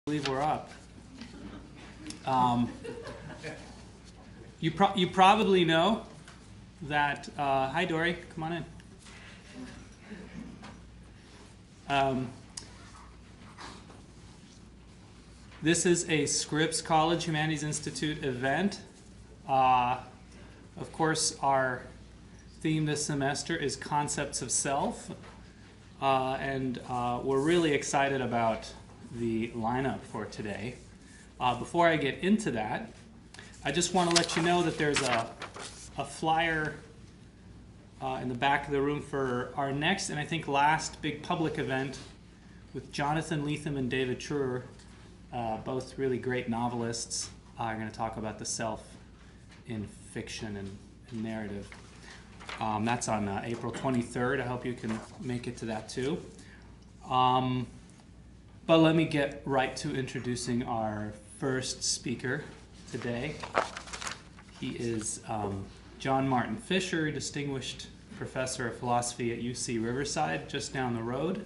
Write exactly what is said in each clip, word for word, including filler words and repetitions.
believe we're up. Um, you, pro you probably know that, uh, hi Dory, come on in. Um, this is a Scripps College Humanities Institute event. Uh, of course, our theme this semester is concepts of self, uh, and uh, we're really excited about the lineup for today. Uh, before I get into that, I just want to let you know that there's a, a flyer uh, in the back of the room for our next and I think last big public event with Jonathan Lethem and David Truer, uh, both really great novelists. Uh, are going to talk about the self in fiction and, and narrative. Um, that's on uh, April twenty-third. I hope you can make it to that too. Um, But let me get right to introducing our first speaker today. He is um, John Martin Fischer, Distinguished Professor of Philosophy at U C Riverside, just down the road.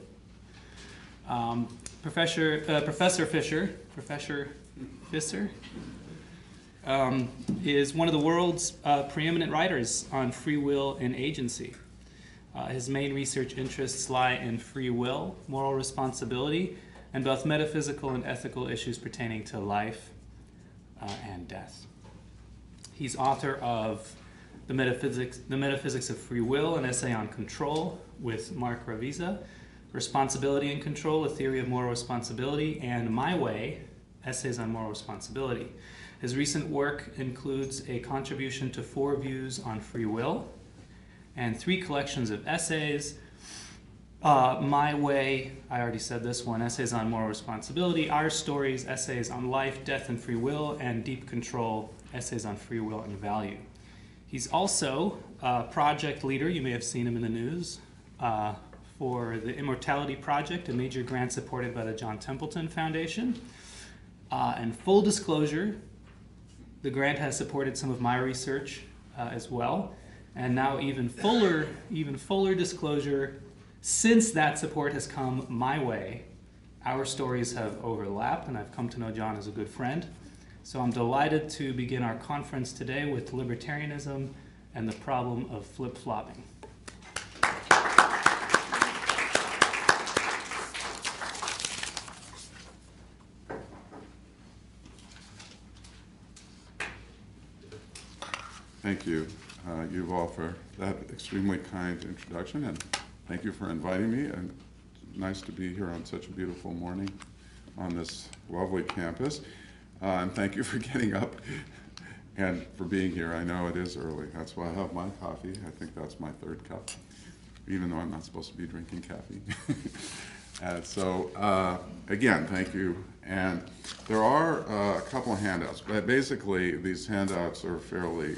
Um, Professor, uh, Professor Fischer, Professor Fischer, um, is one of the world's uh, preeminent writers on free will and agency. Uh, his main research interests lie in free will, moral responsibility, and both metaphysical and ethical issues pertaining to life uh, and death. He's author of the Metaphysics, the Metaphysics of Free Will, an essay on control with Mark Ravizza, Responsibility and Control, a theory of moral responsibility, and My Way, essays on moral responsibility. His recent work includes a contribution to four views on free will and three collections of essays. Uh, My Way, I already said this one, Essays on Moral Responsibility, Our Stories, Essays on Life, Death, and Free Will, and Deep Control, Essays on Free Will and Value. He's also a project leader, you may have seen him in the news, uh, for the Immortality Project, a major grant supported by the John Templeton Foundation. Uh, and full disclosure, the grant has supported some of my research uh, as well. And now even fuller, even fuller disclosure, since that support has come my way, our stories have overlapped, and I've come to know John as a good friend. So I'm delighted to begin our conference today with libertarianism and the problem of flip-flopping. Thank you, uh, Yuval, for that extremely kind introduction. And thank you for inviting me, and nice to be here on such a beautiful morning on this lovely campus. Uh, and thank you for getting up and for being here. I know it is early. That's why I have my coffee. I think that's my third cup, even though I'm not supposed to be drinking caffeine. And so, uh, again, thank you. And there are uh, a couple of handouts. But basically, these handouts are fairly,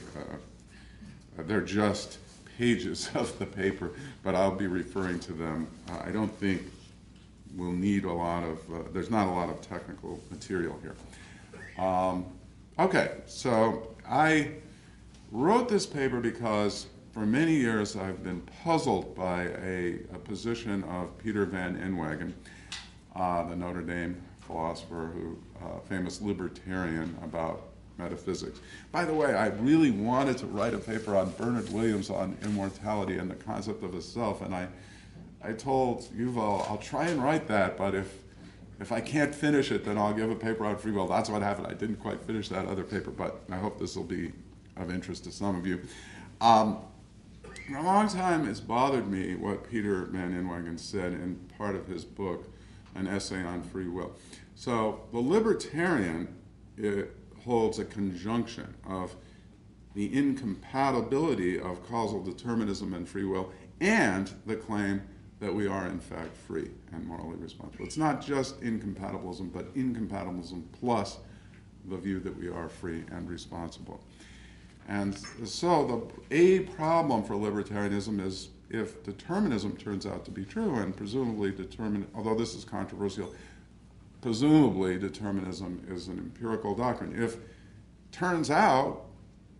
uh, they're just pages of the paper, but I'll be referring to them. Uh, I don't think we'll need a lot of, uh, there's not a lot of technical material here. Um, okay, so I wrote this paper because for many years I've been puzzled by a, a position of Peter van Inwagen, uh, the Notre Dame philosopher, who, uh, famous libertarian about metaphysics. By the way, I really wanted to write a paper on Bernard Williams on immortality and the concept of a self, and I, I told Yuval, I'll try and write that, but if, if I can't finish it, then I'll give a paper on free will. That's what happened. I didn't quite finish that other paper, but I hope this will be of interest to some of you. Um, for a long time, it's bothered me what Peter van Inwagen said in part of his book, An Essay on Free Will. So the libertarian, it, holds a conjunction of the incompatibility of causal determinism and free will and the claim that we are in fact free and morally responsible. It's not just incompatibilism, but incompatibilism plus the view that we are free and responsible. And so the a problem for libertarianism is if determinism turns out to be true, and presumably determin, although this is controversial, presumably determinism is an empirical doctrine. If turns out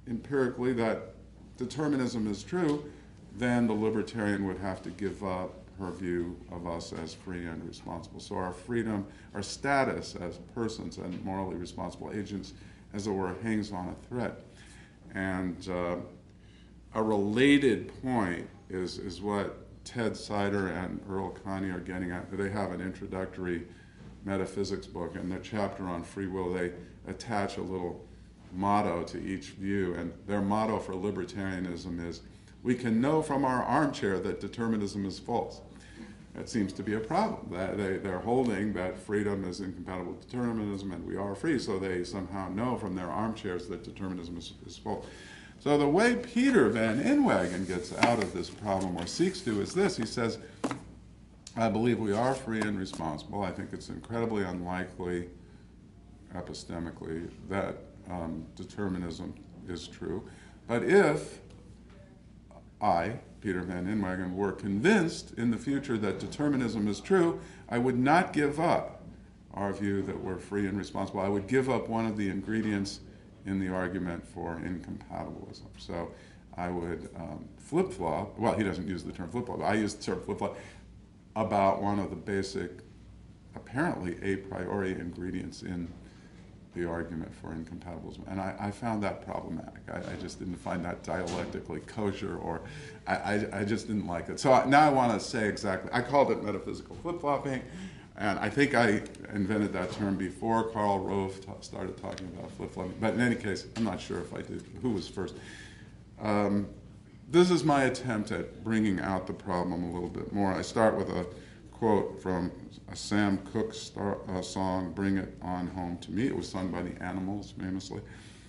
empirically that determinism is true, then the libertarian would have to give up her view of us as free and responsible. So our freedom, our status as persons and morally responsible agents, as it were, hangs on a thread. And uh, a related point is, is what Ted Sider and Earl Coney are getting at. They have an introductory metaphysics book, and their chapter on free will, they attach a little motto to each view, and their motto for libertarianism is, we can know from our armchair that determinism is false. That seems to be a problem. That they, they're holding that freedom is incompatible with determinism and we are free, so they somehow know from their armchairs that determinism is, is false. So the way Peter Van Inwagen gets out of this problem, or seeks to, is this. He says, I believe we are free and responsible. I think it's incredibly unlikely, epistemically, that um, determinism is true. But if I, Peter Van Inwagen, were convinced in the future that determinism is true, I would not give up our view that we're free and responsible. I would give up one of the ingredients in the argument for incompatibilism. So I would um, flip-flop, well, he doesn't use the term flip-flop, I use the term flip-flop about one of the basic, apparently a priori ingredients in the argument for incompatibilism. And I, I found that problematic. I, I just didn't find that dialectically kosher, or I, I, I just didn't like it. So I, now I want to say exactly, I called it metaphysical flip-flopping, and I think I invented that term before Karl Rove t- started talking about flip-flopping. But in any case, I'm not sure if I did, who was first. Um, this is my attempt at bringing out the problem a little bit more. I start with a quote from a Sam Cooke star, uh, song, Bring It On Home to Me. It was sung by the Animals, famously.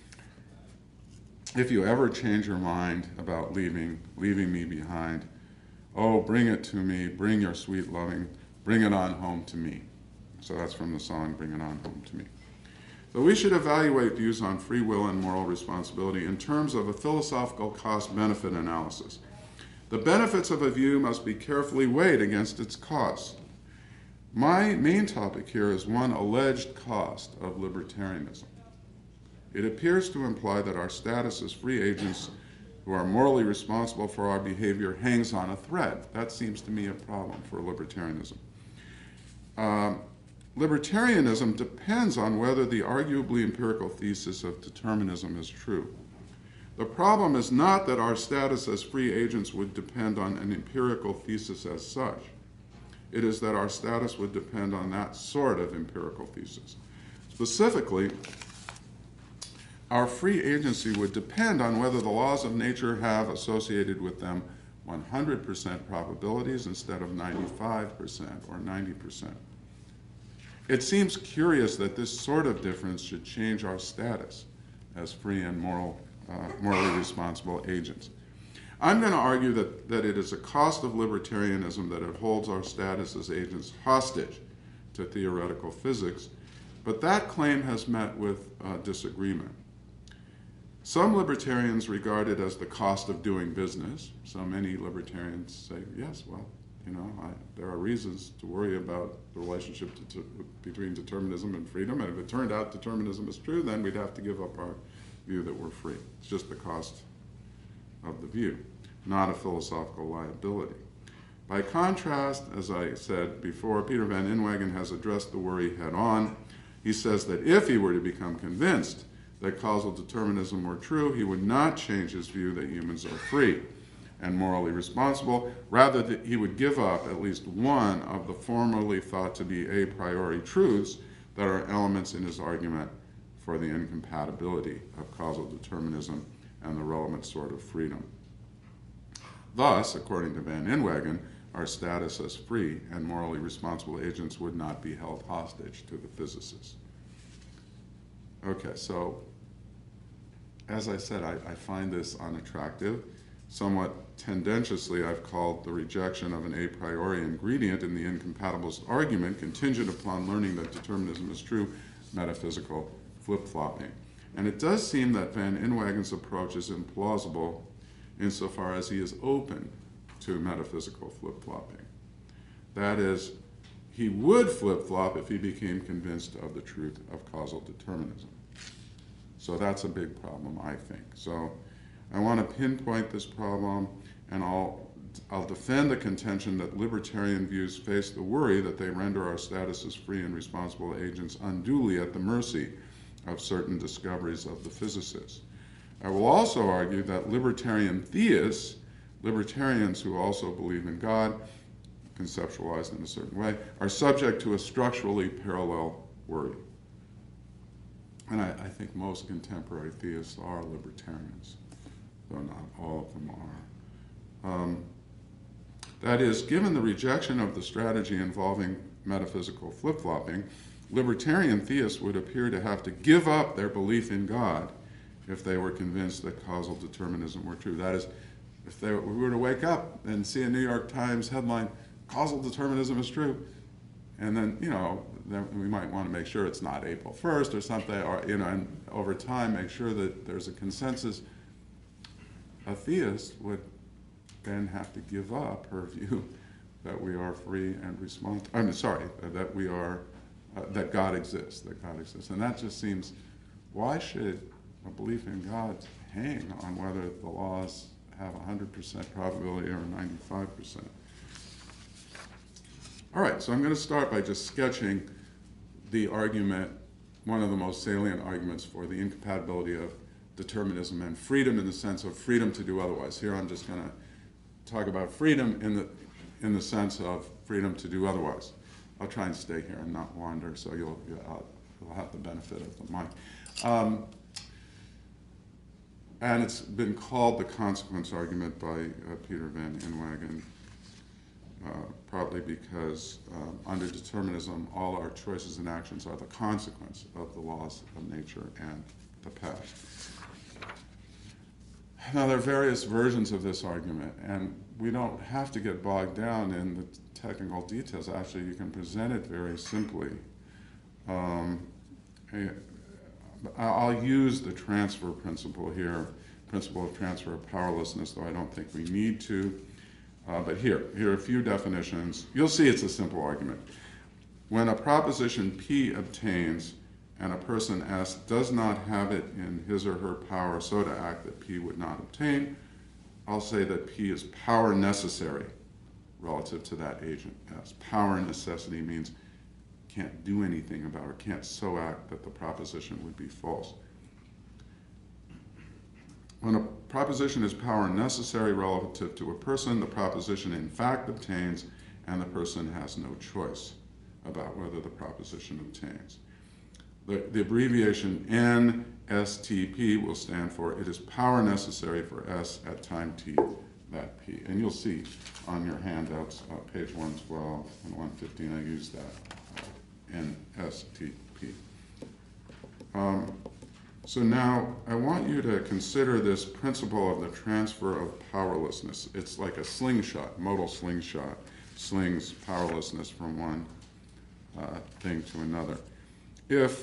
If you ever change your mind about leaving, leaving me behind, oh, bring it to me, bring your sweet loving, bring it on home to me. So that's from the song, Bring It On Home to Me. So we should evaluate views on free will and moral responsibility in terms of a philosophical cost-benefit analysis. The benefits of a view must be carefully weighed against its costs. My main topic here is one alleged cost of libertarianism. It appears to imply that our status as free agents who are morally responsible for our behavior hangs on a thread. That seems to me a problem for libertarianism. Um, libertarianism depends on whether the arguably empirical thesis of determinism is true. The problem is not that our status as free agents would depend on an empirical thesis as such. It is that our status would depend on that sort of empirical thesis. Specifically, our free agency would depend on whether the laws of nature have associated with them one hundred percent probabilities instead of ninety-five percent or ninety percent. It seems curious that this sort of difference should change our status as free and moral Uh, morally responsible agents. I'm going to argue that, that it is a cost of libertarianism that it holds our status as agents hostage to theoretical physics, but that claim has met with uh, disagreement. Some libertarians regard it as the cost of doing business. So many libertarians say, yes, well, you know, I, there are reasons to worry about the relationship to, to, between determinism and freedom, and if it turned out determinism is true, then we'd have to give up our view that we're free. It's just the cost of the view, not a philosophical liability. By contrast, as I said before, Peter Van Inwagen has addressed the worry head on. He says that if he were to become convinced that causal determinism were true, he would not change his view that humans are free and morally responsible. Rather, that he would give up at least one of the formerly thought to be a priori truths that are elements in his argument for the incompatibility of causal determinism and the relevant sort of freedom. Thus, according to Van Inwagen, our status as free and morally responsible agents would not be held hostage to the physicists. Okay, so as I said, I, I find this unattractive. Somewhat tendentiously, I've called the rejection of an a priori ingredient in the incompatibilist argument, contingent upon learning that determinism is true, metaphysical flip-flopping. And it does seem that Van Inwagen's approach is implausible insofar as he is open to metaphysical flip-flopping. That is, he would flip-flop if he became convinced of the truth of causal determinism. So that's a big problem, I think. So I want to pinpoint this problem, and I'll I'll defend the contention that libertarian views face the worry that they render our status as free and responsible agents unduly at the mercy of certain discoveries of the physicists. I will also argue that libertarian theists, libertarians who also believe in God, conceptualized in a certain way, are subject to a structurally parallel worry. And I, I think most contemporary theists are libertarians, though not all of them are. Um, that is, given the rejection of the strategy involving metaphysical flip-flopping, libertarian theists would appear to have to give up their belief in God if they were convinced that causal determinism were true. That is, if they we were to wake up and see a New York Times headline, causal determinism is true, and then, you know, then we might want to make sure it's not April first or something, or, you know, and over time make sure that there's a consensus. A theist would then have to give up her view that we are free and responsible. I'm sorry, that we are, uh, that God exists, that God exists. And that just seems, why should a belief in God hang on whether the laws have one hundred percent probability or ninety-five percent? All right, so I'm going to start by just sketching the argument, one of the most salient arguments for the incompatibility of determinism and freedom in the sense of freedom to do otherwise. Here I'm just going to talk about freedom in the, in the sense of freedom to do otherwise. I'll try and stay here and not wander, so you'll, you'll, you'll have the benefit of the mic. Um, and it's been called the consequence argument by uh, Peter van Inwagen, uh, partly because um, under determinism, all our choices and actions are the consequence of the laws of nature and the past. Now, there are various versions of this argument, and we don't have to get bogged down in the technical details. Actually, you can present it very simply. Um, I'll use the transfer principle here, principle of transfer of powerlessness, though I don't think we need to. Uh, but here, here are a few definitions. You'll see it's a simple argument. When a proposition P obtains and a person S does not have it in his or her power so to act that P would not obtain, I'll say that P is power necessary relative to that agent S. Power necessity means can't do anything about it, can't so act that the proposition would be false. When a proposition is power necessary relative to a person, the proposition in fact obtains, and the person has no choice about whether the proposition obtains. The, the abbreviation N S T P will stand for it is power necessary for S at time T that P. And you'll see on your handouts, uh, page one twelve and one fifteen, I use that, uh, N S T P. Um, So now I want you to consider this principle of the transfer of powerlessness. It's like a slingshot, modal slingshot, slings powerlessness from one uh, thing to another. If,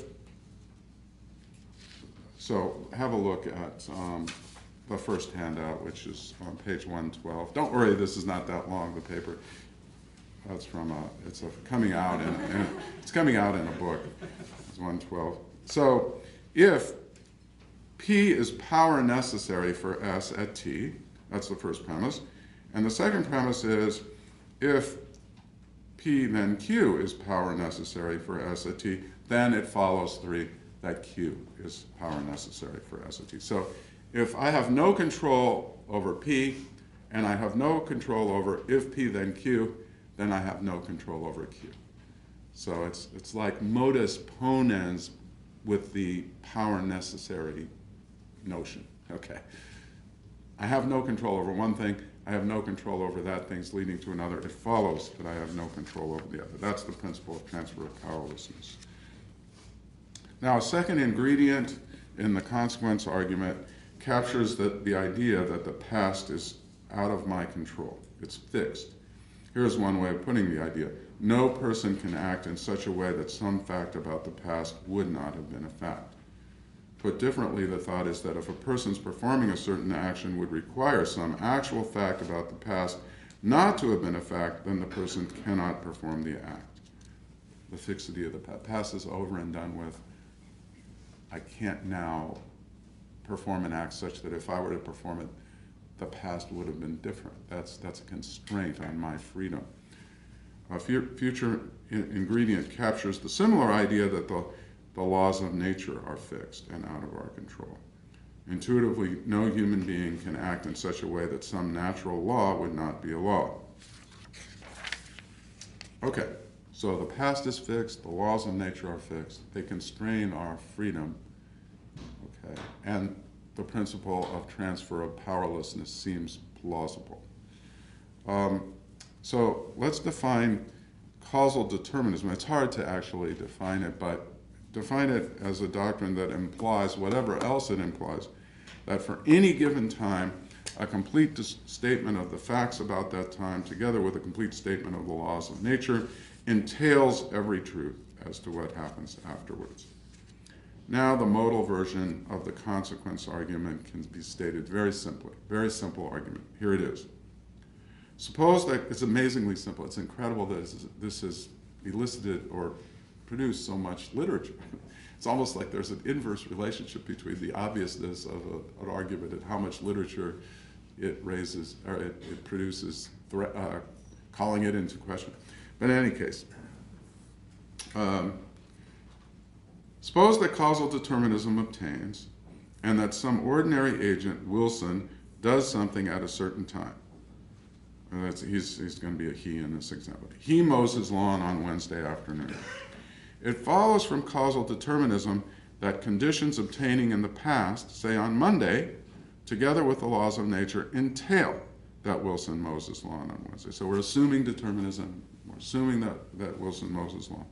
so have a look at um, the first handout, which is on page one twelve. Don't worry, this is not that long, the paper. That's from, a, it's a coming out in, in, it's coming out in a book, it's one twelve. So if P is power necessary for S at T, that's the first premise. And the second premise is if P then Q is power necessary for S at T, then it follows three that Q is power necessary for S at T. So if I have no control over P and I have no control over if P then Q, then I have no control over Q. So it's, it's like modus ponens with the power necessary notion, okay. I have no control over one thing, I have no control over that thing's leading to another. It follows that I have no control over the other. That's the principle of transfer of powerlessness. Now, a second ingredient in the consequence argument captures the, the idea that the past is out of my control. It's fixed. Here's one way of putting the idea. No person can act in such a way that some fact about the past would not have been a fact. Put differently, the thought is that if a person's performing a certain action would require some actual fact about the past not to have been a fact, then the person cannot perform the act. The fixity of the past. Past is over and done with. I can't now perform an act such that if I were to perform it, the past would have been different. That's, that's a constraint on my freedom. A fu future in ingredient captures the similar idea that the, the laws of nature are fixed and out of our control. Intuitively, no human being can act in such a way that some natural law would not be a law. Okay, so the past is fixed, the laws of nature are fixed, they constrain our freedom, okay, and the principle of transfer of powerlessness seems plausible. Um, so let's define causal determinism. It's hard to actually define it, but define it as a doctrine that implies whatever else it implies, that for any given time, a complete statement of the facts about that time, together with a complete statement of the laws of nature, entails every truth as to what happens afterwards. Now the modal version of the consequence argument can be stated very simply, very simple argument. Here it is. Suppose that, it's amazingly simple, it's incredible that this has elicited or produced so much literature. It's almost like there's an inverse relationship between the obviousness of a, an argument and how much literature it raises, or it, it produces, threat, uh, calling it into question. But in any case, um, suppose that causal determinism obtains and that some ordinary agent, Wilson, does something at a certain time. And that's, he's, he's going to be a he in this example. He mows his lawn on Wednesday afternoon. It follows from causal determinism that conditions obtaining in the past, say on Monday, together with the laws of nature, entail that Wilson mows his lawn on Wednesday. So we're assuming determinism. We're assuming that, that Wilson mows his lawn.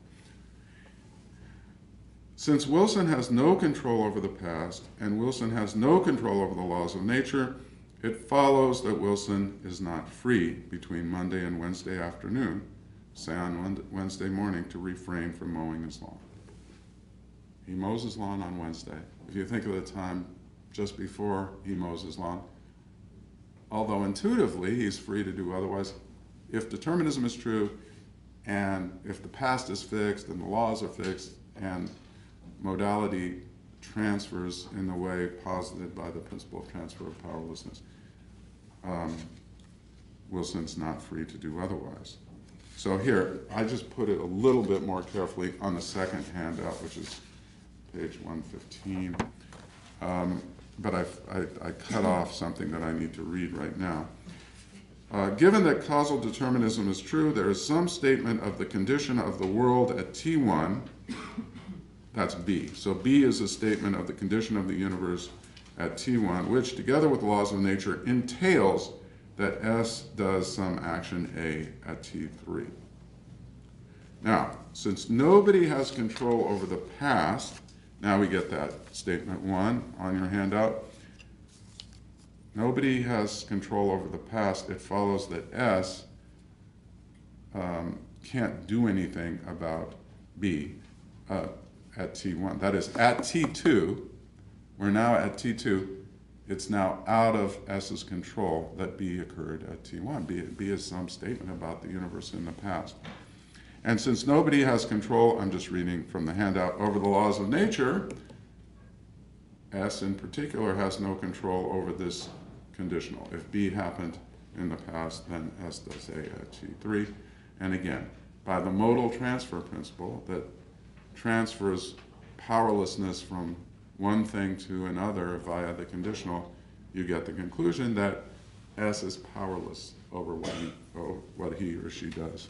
Since Wilson has no control over the past, and Wilson has no control over the laws of nature, it follows that Wilson is not free between Monday and Wednesday afternoon, say on Wednesday morning, to refrain from mowing his lawn. He mows his lawn on Wednesday. If you think of the time just before he mows his lawn, although intuitively he's free to do otherwise, if determinism is true, and if the past is fixed and the laws are fixed, and modality transfers in the way posited by the principle of transfer of powerlessness, um, Wilson's not free to do otherwise. So here, I just put it a little bit more carefully on the second handout, which is page one fifteen. Um, but I've, I, I cut off something that I need to read right now. Uh, given that causal determinism is true, there is some statement of the condition of the world at T one, that's B. So B is a statement of the condition of the universe at T one, which together with the laws of nature entails that S does some action A at T three. Now, since nobody has control over the past, now we get that statement one on your handout. Nobody has control over the past. It follows that S um, can't do anything about B uh, at T one. That is, at T two, we're now at T two, it's now out of S's control that B occurred at T one. B, B is some statement about the universe in the past. And since nobody has control, I'm just reading from the handout, over the laws of nature, S in particular has no control over this conditional. If B happened in the past, then S does A at T three. And again, by the modal transfer principle that transfers powerlessness from one thing to another via the conditional, you get the conclusion that S is powerless over what he, over what he or she does.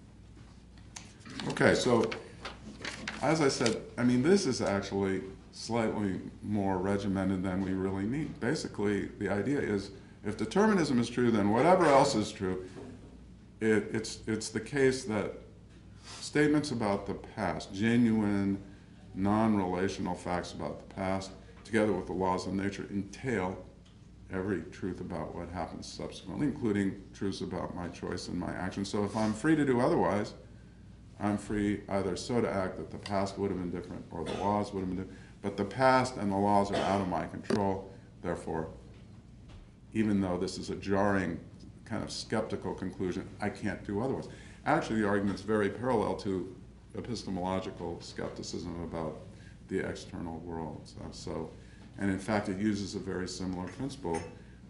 Okay, so as I said, I mean, this is actually slightly more regimented than we really need. Basically, the idea is if determinism is true, then whatever else is true, it, it's, it's the case that statements about the past, genuine, non-relational facts about the past, together with the laws of nature, entail every truth about what happens subsequently, including truths about my choice and my actions. So if I'm free to do otherwise, I'm free either so to act that the past would have been different or the laws would have been different. But the past and the laws are out of my control. Therefore, even though this is a jarring, kind of skeptical conclusion, I can't do otherwise. Actually, the argument's very parallel to epistemological skepticism about the external world. So, so, and in fact, it uses a very similar principle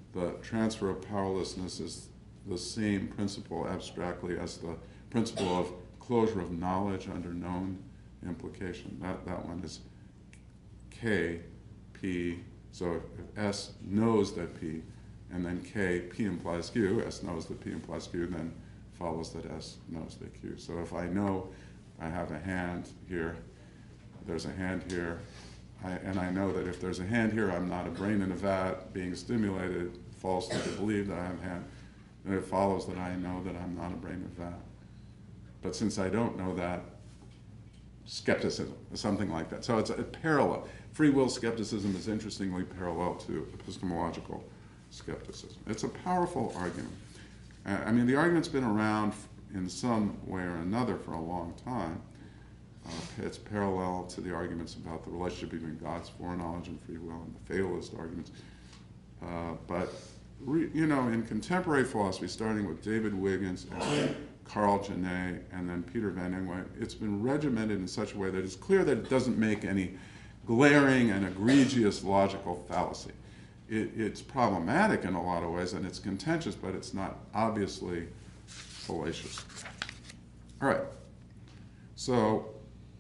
the transfer of powerlessness is the same principle abstractly as the principle of closure of knowledge under known implication. That, that one is K, P, so if, if S knows that P, and then K, P implies Q, S knows that P implies Q, then follows that S knows that Q. So if I know I have a hand here, there's a hand here, I, and I know that if there's a hand here, I'm not a brain in a vat being stimulated falsely to believe that I have a hand, then it follows that I know that I'm not a brain in a vat. But since I don't know that, skepticism, something like that. So it's a parallel. Free will skepticism is interestingly parallel to epistemological skepticism. It's a powerful argument. Uh, I mean, the argument's been around in some way or another for a long time. Uh, it's parallel to the arguments about the relationship between God's foreknowledge and free will and the fatalist arguments. Uh, but, re, you know, in contemporary philosophy, starting with David Wiggins and Carl Genet and then Peter van Inwagen, it's been regimented in such a way that it's clear that it doesn't make any glaring and egregious logical fallacy. It, it's problematic in a lot of ways, and it's contentious, but it's not obviously fallacious. All right. So,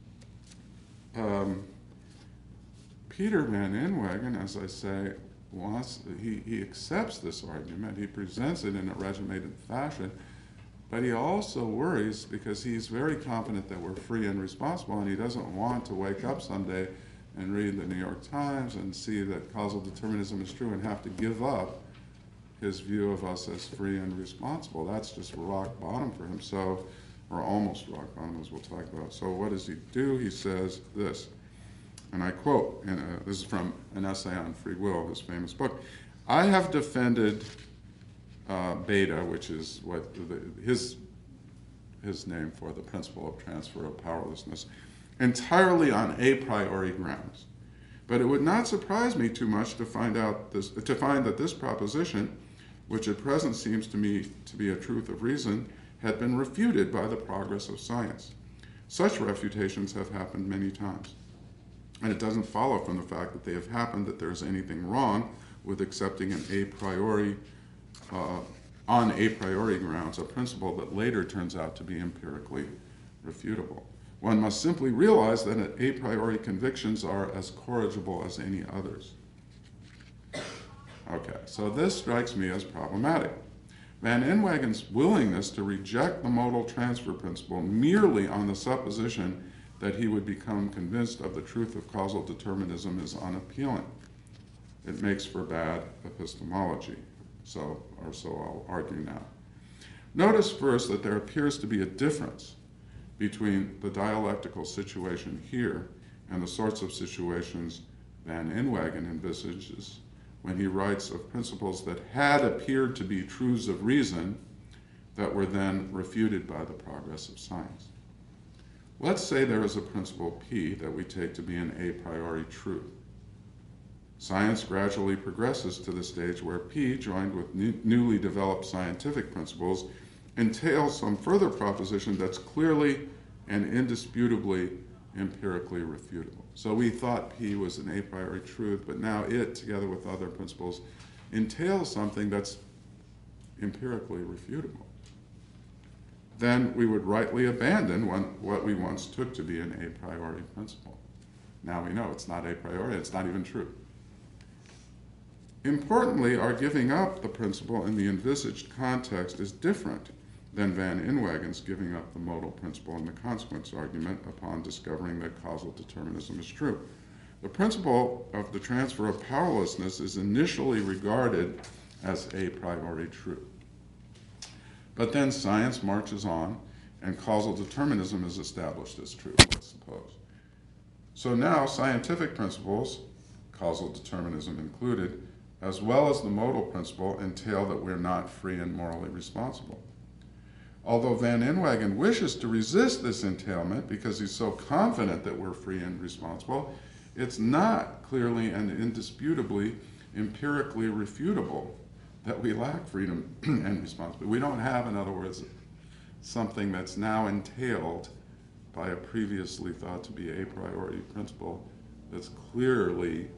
um, Peter van Inwagen, as I say, wants, he, he accepts this argument. He presents it in a regimented fashion, but he also worries because he's very confident that we're free and responsible, and he doesn't want to wake up someday and read the New York Times and see that causal determinism is true and have to give up his view of us as free and responsible. That's just rock bottom for him, so, or almost rock bottom, as we'll talk about. So what does he do? He says this, and I quote, and uh, this is from an essay on free will, his famous book. I have defended uh, beta, which is what the, his, his name for the principle of transfer of powerlessness, entirely on a priori grounds. But it would not surprise me too much to find out this, to find that this proposition, which at present seems to me to be a truth of reason, had been refuted by the progress of science. Such refutations have happened many times. And it doesn't follow from the fact that they have happened that there's anything wrong with accepting an a priori, uh, on a priori grounds, a principle that later turns out to be empirically refutable. One must simply realize that a priori convictions are as corrigible as any others. Okay, so this strikes me as problematic. Van Inwagen's willingness to reject the modal transfer principle merely on the supposition that he would become convinced of the truth of causal determinism is unappealing. It makes for bad epistemology, so, or so I'll argue now. Notice first that there appears to be a difference between the dialectical situation here and the sorts of situations Van Inwagen envisages when he writes of principles that had appeared to be truths of reason that were then refuted by the progress of science. Let's say there is a principle P that we take to be an a priori truth. Science gradually progresses to the stage where P, joined with new, newly developed scientific principles, entails some further proposition that's clearly and indisputably empirically refutable. So we thought P was an a priori truth, but now it, together with other principles, entails something that's empirically refutable. Then we would rightly abandon one, what we once took to be an a priori principle. Now we know it's not a priori, it's not even true. Importantly, our giving up the principle in the envisaged context is different than Van Inwagen's giving up the modal principle in the consequence argument upon discovering that causal determinism is true. The principle of the transfer of powerlessness is initially regarded as a priori true. But then science marches on, and causal determinism is established as true, let's suppose. So now scientific principles, causal determinism included, as well as the modal principle, entail that we're not free and morally responsible. Although Van Inwagen wishes to resist this entailment because he's so confident that we're free and responsible, it's not clearly and indisputably empirically refutable that we lack freedom and responsibility. We don't have, in other words, something that's now entailed by a previously thought to be a priori principle that's clearly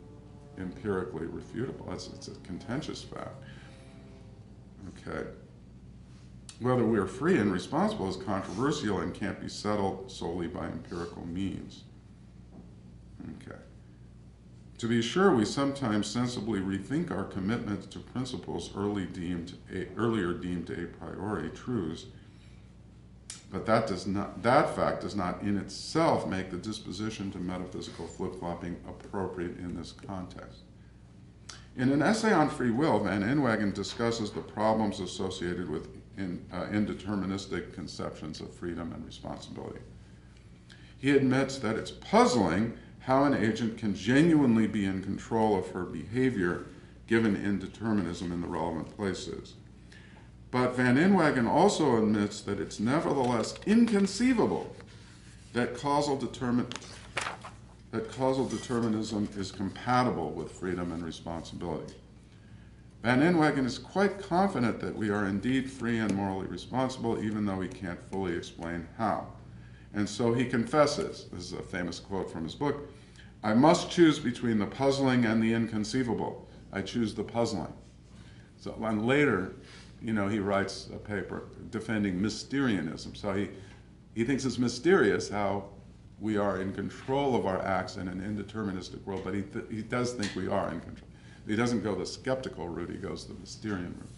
empirically refutable. It's, it's a contentious fact. Okay. Whether we are free and responsible is controversial and can't be settled solely by empirical means. Okay. To be sure, we sometimes sensibly rethink our commitment to principles early deemed a, earlier deemed a priori truths, but that does not that fact does not in itself make the disposition to metaphysical flip-flopping appropriate in this context. In an essay on free will, Van Inwagen discusses the problems associated with in, uh, indeterministic conceptions of freedom and responsibility. He admits that it's puzzling how an agent can genuinely be in control of her behavior given indeterminism in the relevant places. But Van Inwagen also admits that it's nevertheless inconceivable that causal, determin that causal determinism is compatible with freedom and responsibility. Van Inwagen is quite confident that we are indeed free and morally responsible, even though he can't fully explain how. And so he confesses, this is a famous quote from his book, "I must choose between the puzzling and the inconceivable. I choose the puzzling." So and later, you know, he writes a paper defending Mysterianism. So he, he thinks it's mysterious how we are in control of our acts in an indeterministic world, but he, th he does think we are in control. He doesn't go the skeptical route, he goes the Mysterian route.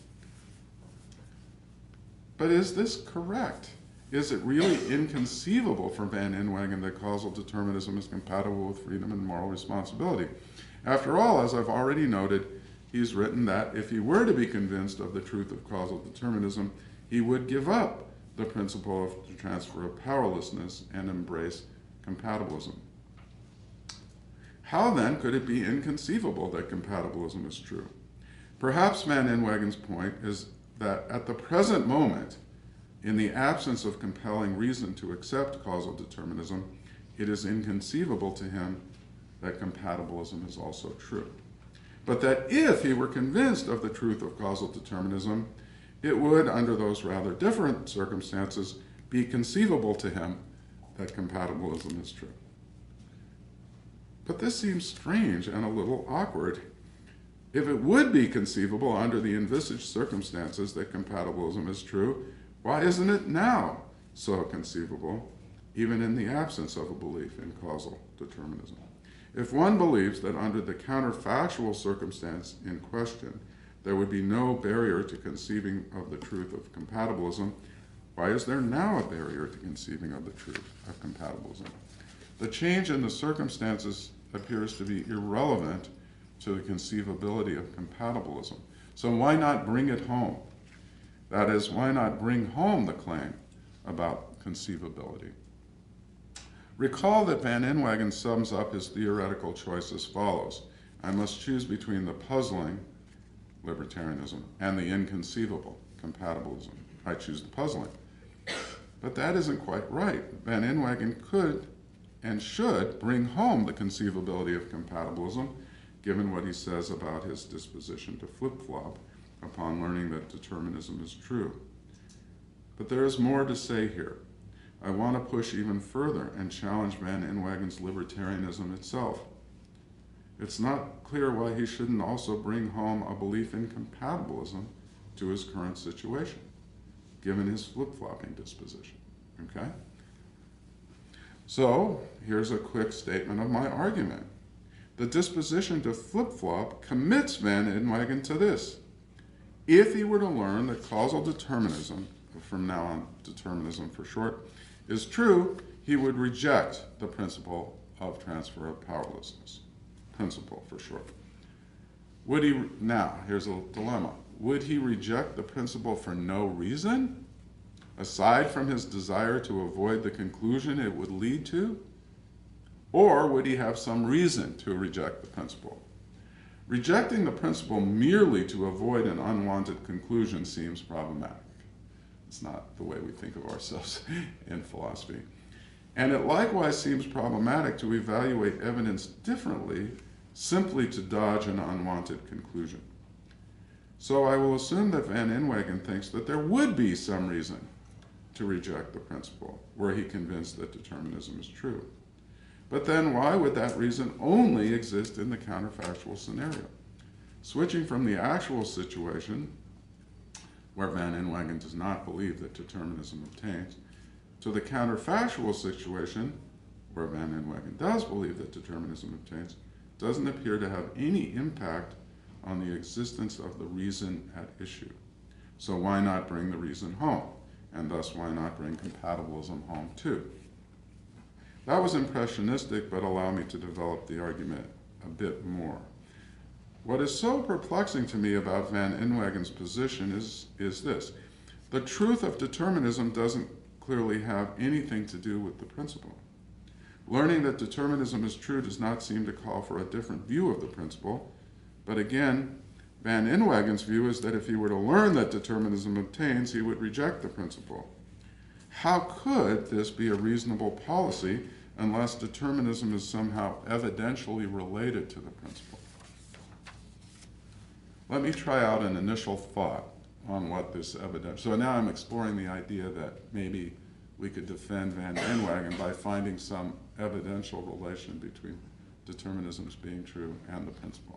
But is this correct? Is it really inconceivable for Van Inwagen that causal determinism is compatible with freedom and moral responsibility? After all, as I've already noted, he's written that if he were to be convinced of the truth of causal determinism, he would give up the principle of the transfer of powerlessness and embrace compatibilism. How then could it be inconceivable that compatibilism is true? Perhaps Van Inwagen's point is that at the present moment, in the absence of compelling reason to accept causal determinism, it is inconceivable to him that compatibilism is also true. But that if he were convinced of the truth of causal determinism, it would, under those rather different circumstances, be conceivable to him that compatibilism is true. But this seems strange and a little awkward. If it would be conceivable under the envisaged circumstances that compatibilism is true, why isn't it now so conceivable, even in the absence of a belief in causal determinism? If one believes that under the counterfactual circumstance in question, there would be no barrier to conceiving of the truth of compatibilism, why is there now a barrier to conceiving of the truth of compatibilism? The change in the circumstances appears to be irrelevant to the conceivability of compatibilism. So why not bring it home? That is, why not bring home the claim about conceivability? Recall that Van Inwagen sums up his theoretical choice as follows. I must choose between the puzzling, libertarianism, and the inconceivable, compatibilism. I choose the puzzling. But that isn't quite right. Van Inwagen could and should bring home the conceivability of compatibilism, given what he says about his disposition to flip-flop upon learning that determinism is true. But there is more to say here. I want to push even further and challenge Van Inwagen's libertarianism itself. It's not clear why he shouldn't also bring home a belief in compatibilism to his current situation, given his flip-flopping disposition, okay? So, here's a quick statement of my argument. The disposition to flip-flop commits Van Inwagen to this. If he were to learn that causal determinism, from now on determinism for short, is true, he would reject the principle of transfer of powerlessness. Principle for short. Would he, now, here's a dilemma. Would he reject the principle for no reason, aside from his desire to avoid the conclusion it would lead to? Or would he have some reason to reject the principle? Rejecting the principle merely to avoid an unwanted conclusion seems problematic. It's not the way we think of ourselves in philosophy. And it likewise seems problematic to evaluate evidence differently simply to dodge an unwanted conclusion. So I will assume that Van Inwagen thinks that there would be some reason to reject the principle were he convinced that determinism is true. But then why would that reason only exist in the counterfactual scenario? Switching from the actual situation, where Van Inwagen does not believe that determinism obtains, to the counterfactual situation, where Van Inwagen does believe that determinism obtains, doesn't appear to have any impact on the existence of the reason at issue. So why not bring the reason home? And thus, why not bring compatibilism home too? That was impressionistic, but allow me to develop the argument a bit more. What is so perplexing to me about Van Inwagen's position is, is this. The truth of determinism doesn't clearly have anything to do with the principle. Learning that determinism is true does not seem to call for a different view of the principle, but again, Van Inwagen's view is that if he were to learn that determinism obtains, he would reject the principle. How could this be a reasonable policy unless determinism is somehow evidentially related to the principle? Let me try out an initial thought on what this evidence. So now I'm exploring the idea that maybe we could defend Van Inwagen by finding some evidential relation between determinism's being true and the principle.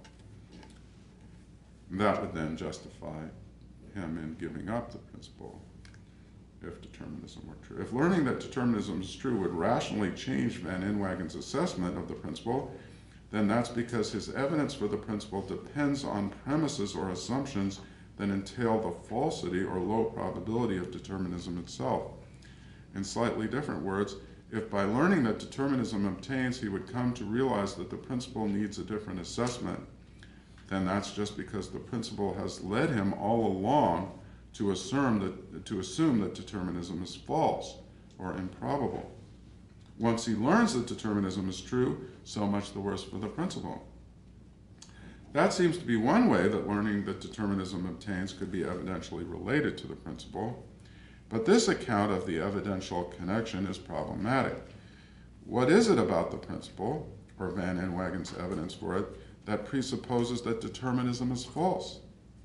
That would then justify him in giving up the principle if determinism were true. If learning that determinism is true would rationally change Van Inwagen's assessment of the principle, then that's because his evidence for the principle depends on premises or assumptions that entail the falsity or low probability of determinism itself. In slightly different words, if by learning that determinism obtains he would come to realize that the principle needs a different assessment, then that's just because the principle has led him all along to assume that, to assume that determinism is false or improbable. Once he learns that determinism is true, so much the worse for the principle. That seems to be one way that learning that determinism obtains could be evidentially related to the principle, but this account of the evidential connection is problematic. What is it about the principle, or Van Inwagen's evidence for it, that presupposes that determinism is false?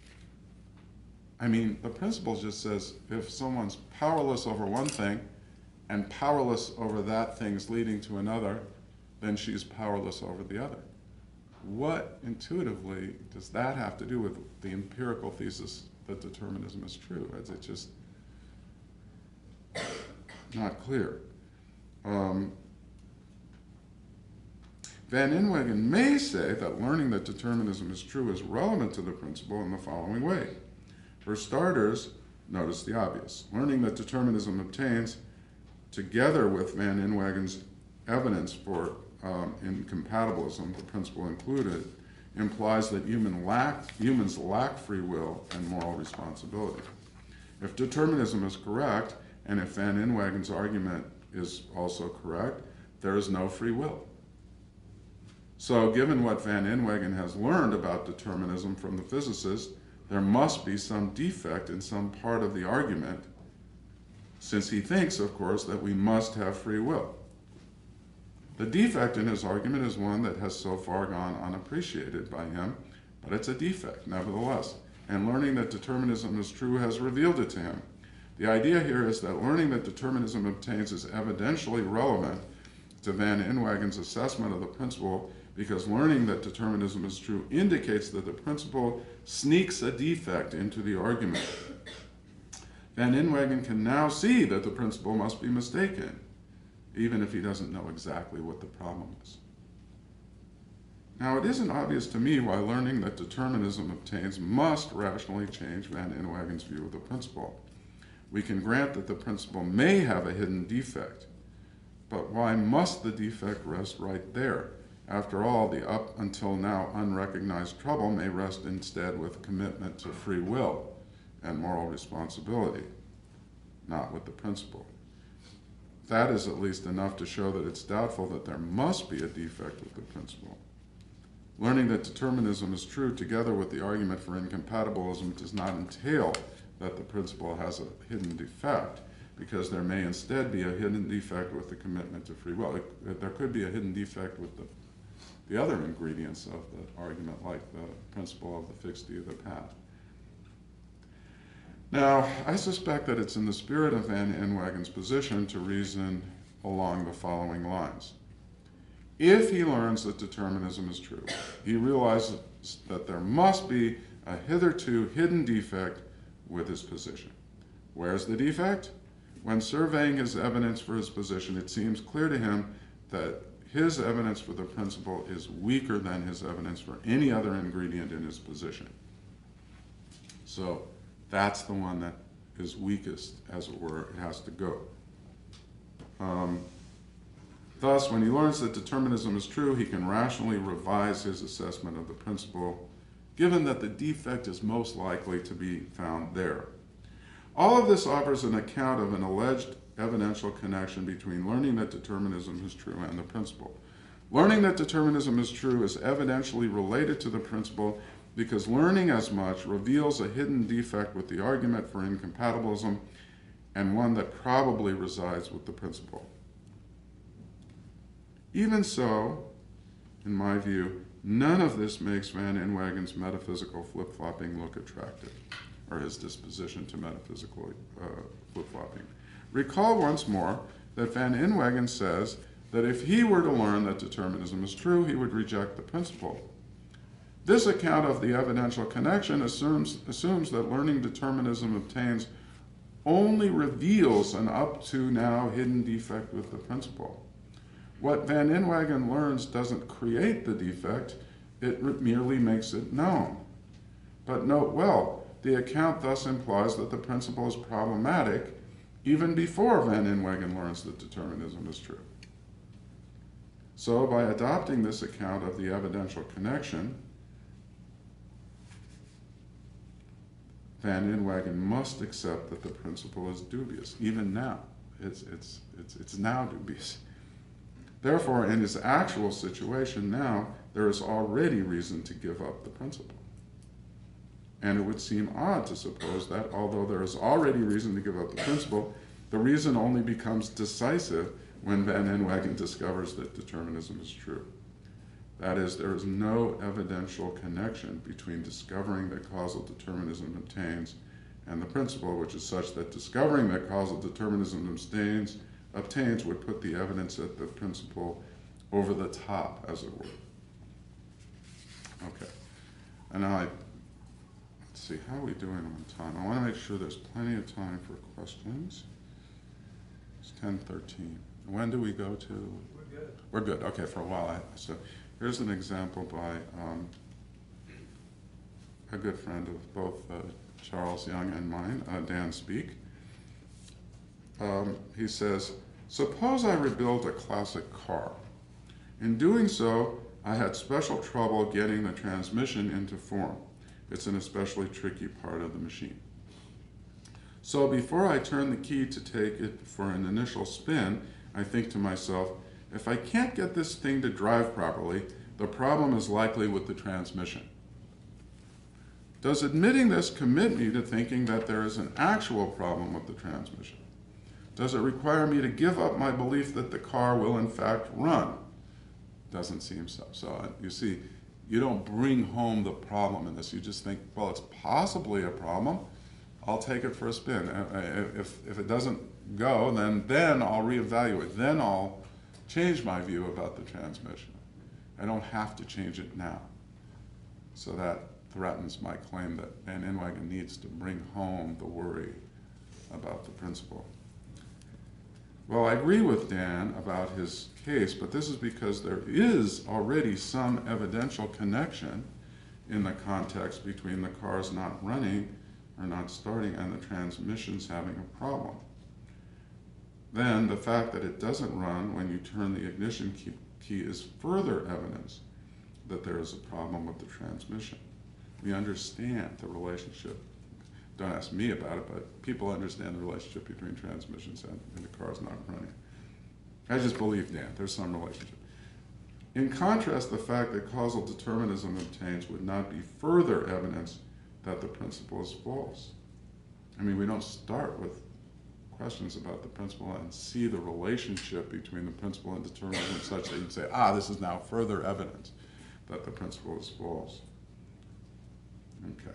I mean, the principle just says if someone's powerless over one thing and powerless over that thing's leading to another, then she's powerless over the other. What intuitively does that have to do with the empirical thesis that determinism is true? Is it just not clear? Um, Van Inwagen may say that learning that determinism is true is relevant to the principle in the following way. For starters, notice the obvious. Learning that determinism obtains, together with Van Inwagen's evidence for um, incompatibilism, the principle included, implies that human lack, humans lack free will and moral responsibility. If determinism is correct, and if Van Inwagen's argument is also correct, there is no free will. So given what Van Inwagen has learned about determinism from the physicists, there must be some defect in some part of the argument, since he thinks, of course, that we must have free will. The defect in his argument is one that has so far gone unappreciated by him, but it's a defect nevertheless, and learning that determinism is true has revealed it to him. The idea here is that learning that determinism obtains is evidentially relevant to Van Inwagen's assessment of the principle, because learning that determinism is true indicates that the principle sneaks a defect into the argument. Van Inwagen can now see that the principle must be mistaken, even if he doesn't know exactly what the problem is. Now, it isn't obvious to me why learning that determinism obtains must rationally change Van Inwagen's view of the principle. We can grant that the principle may have a hidden defect, but why must the defect rest right there? After all, the up until now unrecognized trouble may rest instead with commitment to free will and moral responsibility, not with the principle. That is at least enough to show that it's doubtful that there must be a defect with the principle. Learning that determinism is true together with the argument for incompatibilism does not entail that the principle has a hidden defect, because there may instead be a hidden defect with the commitment to free will. It, there could be a hidden defect with the, the other ingredients of the argument, like the principle of the fixity of the path. Now, I suspect that it's in the spirit of Van Inwagen's position to reason along the following lines. If he learns that determinism is true, he realizes that there must be a hitherto hidden defect with his position. Where's the defect? When surveying his evidence for his position, it seems clear to him that his evidence for the principle is weaker than his evidence for any other ingredient in his position. So that's the one that is weakest, as it were. It has to go. Um, thus, when he learns that determinism is true, he can rationally revise his assessment of the principle, given that the defect is most likely to be found there. All of this offers an account of an alleged evidential connection between learning that determinism is true and the principle. Learning that determinism is true is evidentially related to the principle because learning as much reveals a hidden defect with the argument for incompatibilism and one that probably resides with the principle. Even so, in my view, none of this makes Van Inwagen's metaphysical flip-flopping look attractive, or his disposition to metaphysical uh, flip-flopping. Recall once more that Van Inwagen says that if he were to learn that determinism is true, he would reject the principle. This account of the evidential connection assumes, assumes that learning determinism obtains only reveals an up to now hidden defect with the principle. What Van Inwagen learns doesn't create the defect, it merely makes it known. But note well, the account thus implies that the principle is problematic even before Van Inwagen learns that determinism is true. So by adopting this account of the evidential connection, Van Inwagen must accept that the principle is dubious, even now. It's, it's, it's, it's now dubious. Therefore, in his actual situation now, there is already reason to give up the principle. And it would seem odd to suppose that, although there is already reason to give up the principle, the reason only becomes decisive when Van Inwagen discovers that determinism is true. That is, there is no evidential connection between discovering that causal determinism obtains and the principle, which is such that discovering that causal determinism obtains, obtains would put the evidence at the principle over the top, as it were. Okay. And now I, let's see, how are we doing on time? I want to make sure there's plenty of time for questions. It's ten thirteen. When do we go to? We're good. We're good. Okay, for a while. I, so here's an example by um, a good friend of both uh, Charles Young and mine, uh, Dan Speak. Um, he says, suppose I rebuilt a classic car. In doing so, I had special trouble getting the transmission into form. It's an especially tricky part of the machine. So before I turn the key to take it for an initial spin, I think to myself, if I can't get this thing to drive properly, the problem is likely with the transmission. Does admitting this commit me to thinking that there is an actual problem with the transmission? Does it require me to give up my belief that the car will in fact run? Doesn't seem so. So uh, you see, you don't bring home the problem in this. You just think, well, it's possibly a problem. I'll take it for a spin. If, if it doesn't go, then, then I'll reevaluate. Then I'll change my view about the transmission. I don't have to change it now. So that threatens my claim that Van Inwagen needs to bring home the worry about the principle. Well, I agree with Dan about his case, but this is because there is already some evidential connection in the context between the cars not running or not starting and the transmissions having a problem. Then the fact that it doesn't run when you turn the ignition key, key is further evidence that there is a problem with the transmission. We understand the relationship. Don't ask me about it, but people understand the relationship between transmissions and, and the cars not running. I just believe Dan, there's some relationship. In contrast, the fact that causal determinism obtains would not be further evidence that the principle is false. I mean, we don't start with questions about the principle and see the relationship between the principle and determinism such that you'd say, ah, this is now further evidence that the principle is false. Okay.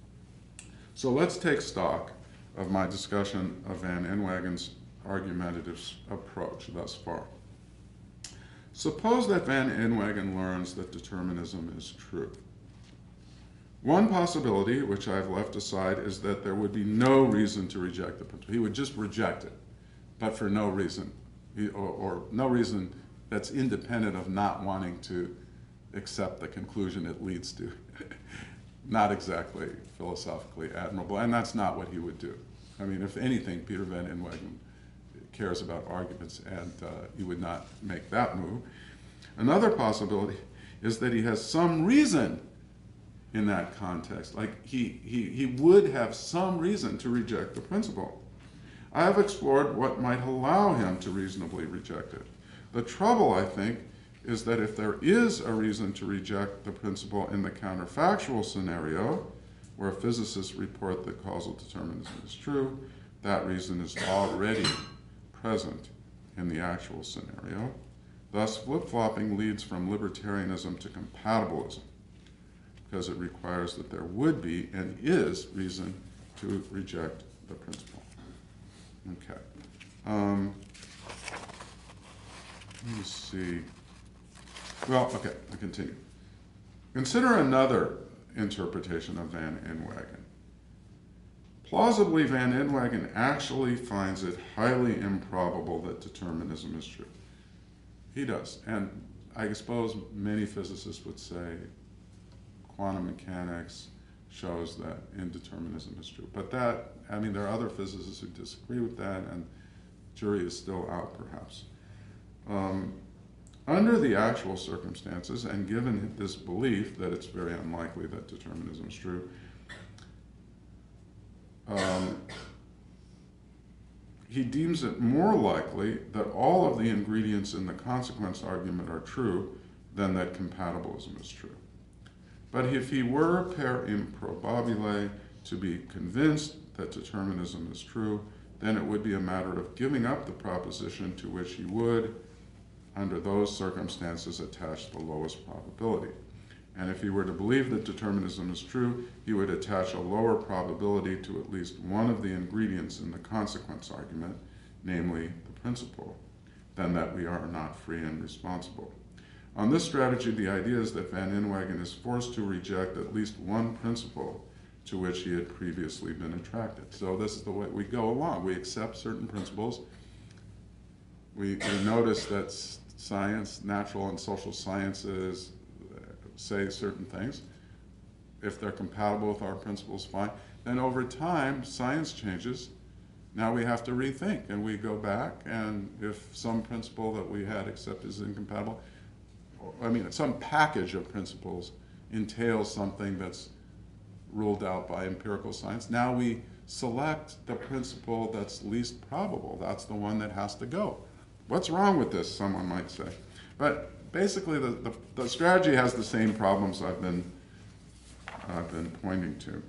So let's take stock of my discussion of Van Inwagen's argumentative approach thus far. Suppose that Van Inwagen learns that determinism is true. One possibility, which I've left aside, is that there would be no reason to reject the principle. He would just reject it, but for no reason, he, or, or no reason that's independent of not wanting to accept the conclusion it leads to. Not exactly philosophically admirable, and that's not what he would do. I mean, if anything, Peter Van Inwagen cares about arguments, and uh, he would not make that move. Another possibility is that he has some reason in that context, like he, he, he would have some reason to reject the principle. I have explored what might allow him to reasonably reject it. The trouble, I think, is that if there is a reason to reject the principle in the counterfactual scenario, where physicists report that causal determinism is true, that reason is already present in the actual scenario. Thus, flip-flopping leads from libertarianism to compatibilism, because it requires that there would be and is reason to reject the principle. Okay. Um, let me see. Well, okay, I continue. Consider another interpretation of Van Inwagen. Plausibly, Van Inwagen actually finds it highly improbable that determinism is true. He does, and I suppose many physicists would say quantum mechanics shows that indeterminism is true. But that, I mean, there are other physicists who disagree with that, and jury is still out, perhaps. Um, under the actual circumstances, and given this belief that it's very unlikely that determinism is true, um, he deems it more likely that all of the ingredients in the consequence argument are true than that compatibilism is true. But if he were per improbabile to be convinced that determinism is true, then it would be a matter of giving up the proposition to which he would, under those circumstances, attach the lowest probability. And if he were to believe that determinism is true, he would attach a lower probability to at least one of the ingredients in the consequence argument, namely the principle, than that we are not free and responsible. On this strategy, the idea is that Van Inwagen is forced to reject at least one principle to which he had previously been attracted. So this is the way we go along. We accept certain principles. We, we notice that science, natural and social sciences say certain things. If they're compatible with our principles, fine. Then over time, science changes. Now we have to rethink, and we go back, and if some principle that we had accepted is incompatible, I mean, some package of principles entails something that's ruled out by empirical science. Now we select the principle that's least probable. That's the one that has to go. What's wrong with this, someone might say. But basically, the, the, the strategy has the same problems I've been, I've been pointing to.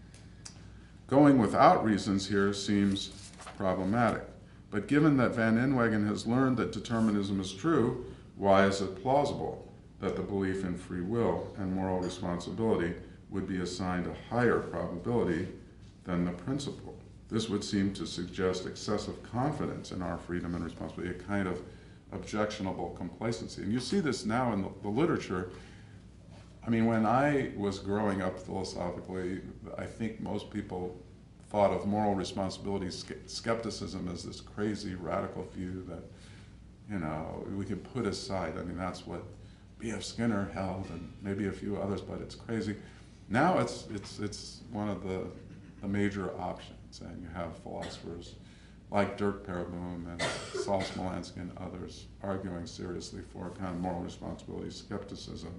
Going without reasons here seems problematic. But given that Van Inwagen has learned that determinism is true, why is it plausible that the belief in free will and moral responsibility would be assigned a higher probability than the principle? This would seem to suggest excessive confidence in our freedom and responsibility, a kind of objectionable complacency. And you see this now in the, the literature. I mean, when I was growing up philosophically, I think most people thought of moral responsibility skepticism as this crazy radical view that, you know, we could put aside. I mean, that's what B F Skinner held, and maybe a few others, but it's crazy. Now it's it's it's one of the the major options, and you have philosophers like Dirk Pereboom and Saul Smolanski and others arguing seriously for kind of moral responsibility skepticism.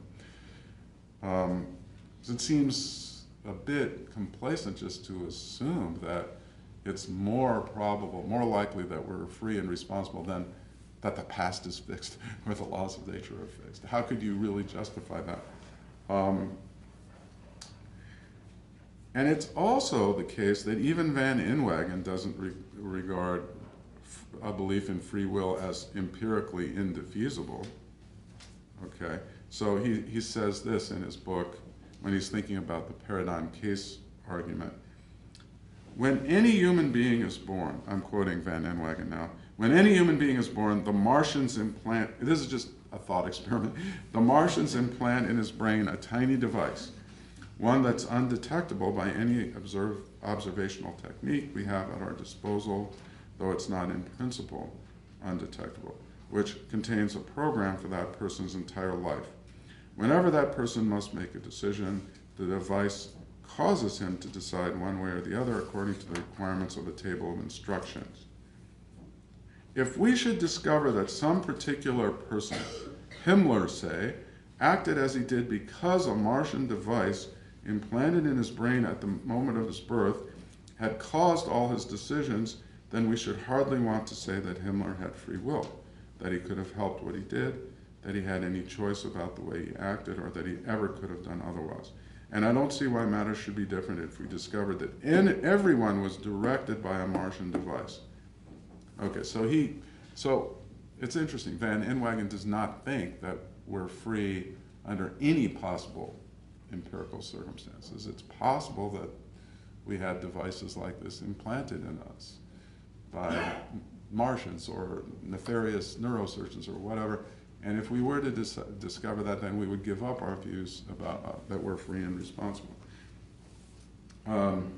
Um, it seems a bit complacent just to assume that it's more probable, more likely that we're free and responsible than that the past is fixed or the laws of nature are fixed. How could you really justify that? Um, and it's also the case that even Van Inwagen doesn't re regard a belief in free will as empirically indefeasible. Okay, so he, he says this in his book when he's thinking about the paradigm case argument. When any human being is born, I'm quoting Van Inwagen now, when any human being is born, the Martians implant, this is just a thought experiment. The Martians implant in his brain a tiny device, one that's undetectable by any observe, observational technique we have at our disposal, though it's not in principle undetectable, which contains a program for that person's entire life. Whenever that person must make a decision, the device causes him to decide one way or the other according to the requirements of the table of instructions. If we should discover that some particular person, Himmler say, acted as he did because a Martian device implanted in his brain at the moment of his birth had caused all his decisions, then we should hardly want to say that Himmler had free will, that he could have helped what he did, that he had any choice about the way he acted, or that he ever could have done otherwise. And I don't see why matters should be different if we discovered that in, everyone was directed by a Martian device. Okay, so he, so it's interesting. Van Inwagen does not think that we're free under any possible empirical circumstances. It's possible that we had devices like this implanted in us by Martians or nefarious neurosurgeons or whatever. And if we were to dis discover that, then we would give up our views about uh, that we're free and responsible. Um,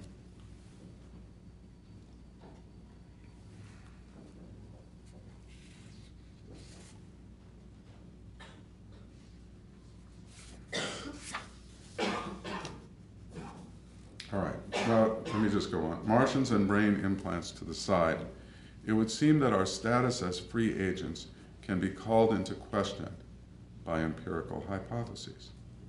all right, well, let me just go on. Martians and brain implants to the side. It would seem that our status as free agents can be called into question by empirical hypotheses.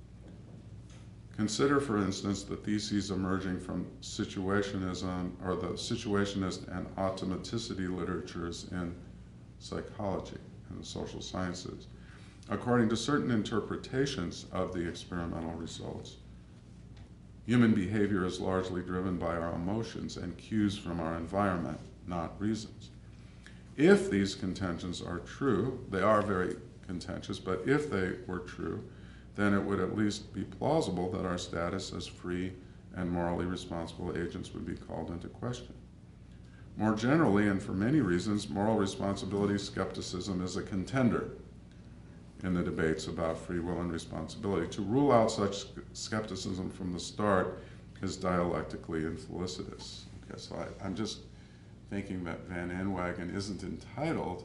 Consider, for instance, the theses emerging from situationism or the situationist and automaticity literatures in psychology and the social sciences. According to certain interpretations of the experimental results, human behavior is largely driven by our emotions and cues from our environment, not reasons. If these contentions are true, they are very contentious, but if they were true, then it would at least be plausible that our status as free and morally responsible agents would be called into question. More generally, and for many reasons, moral responsibility skepticism is a contender in the debates about free will and responsibility. To rule out such skepticism from the start is dialectically infelicitous. Okay, so I, I'm just thinking that Van Inwagen isn't entitled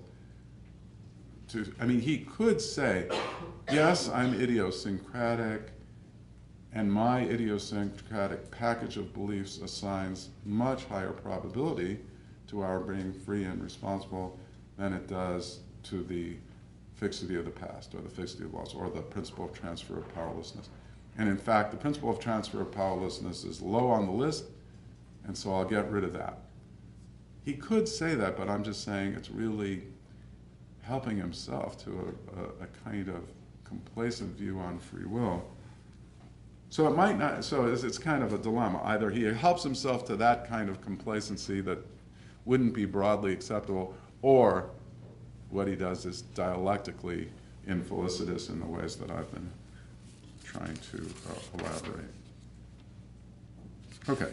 to, I mean, he could say, yes, I'm idiosyncratic, and my idiosyncratic package of beliefs assigns much higher probability to our being free and responsible than it does to the fixity of the past, or the fixity of laws, or the principle of transfer of powerlessness. And in fact, the principle of transfer of powerlessness is low on the list, and so I'll get rid of that. He could say that, but I'm just saying it's really helping himself to a, a, a kind of complacent view on free will. So it might not, so it's, it's kind of a dilemma. Either he helps himself to that kind of complacency that wouldn't be broadly acceptable, or what he does is dialectically infelicitous in the ways that I've been trying to uh, elaborate. Okay.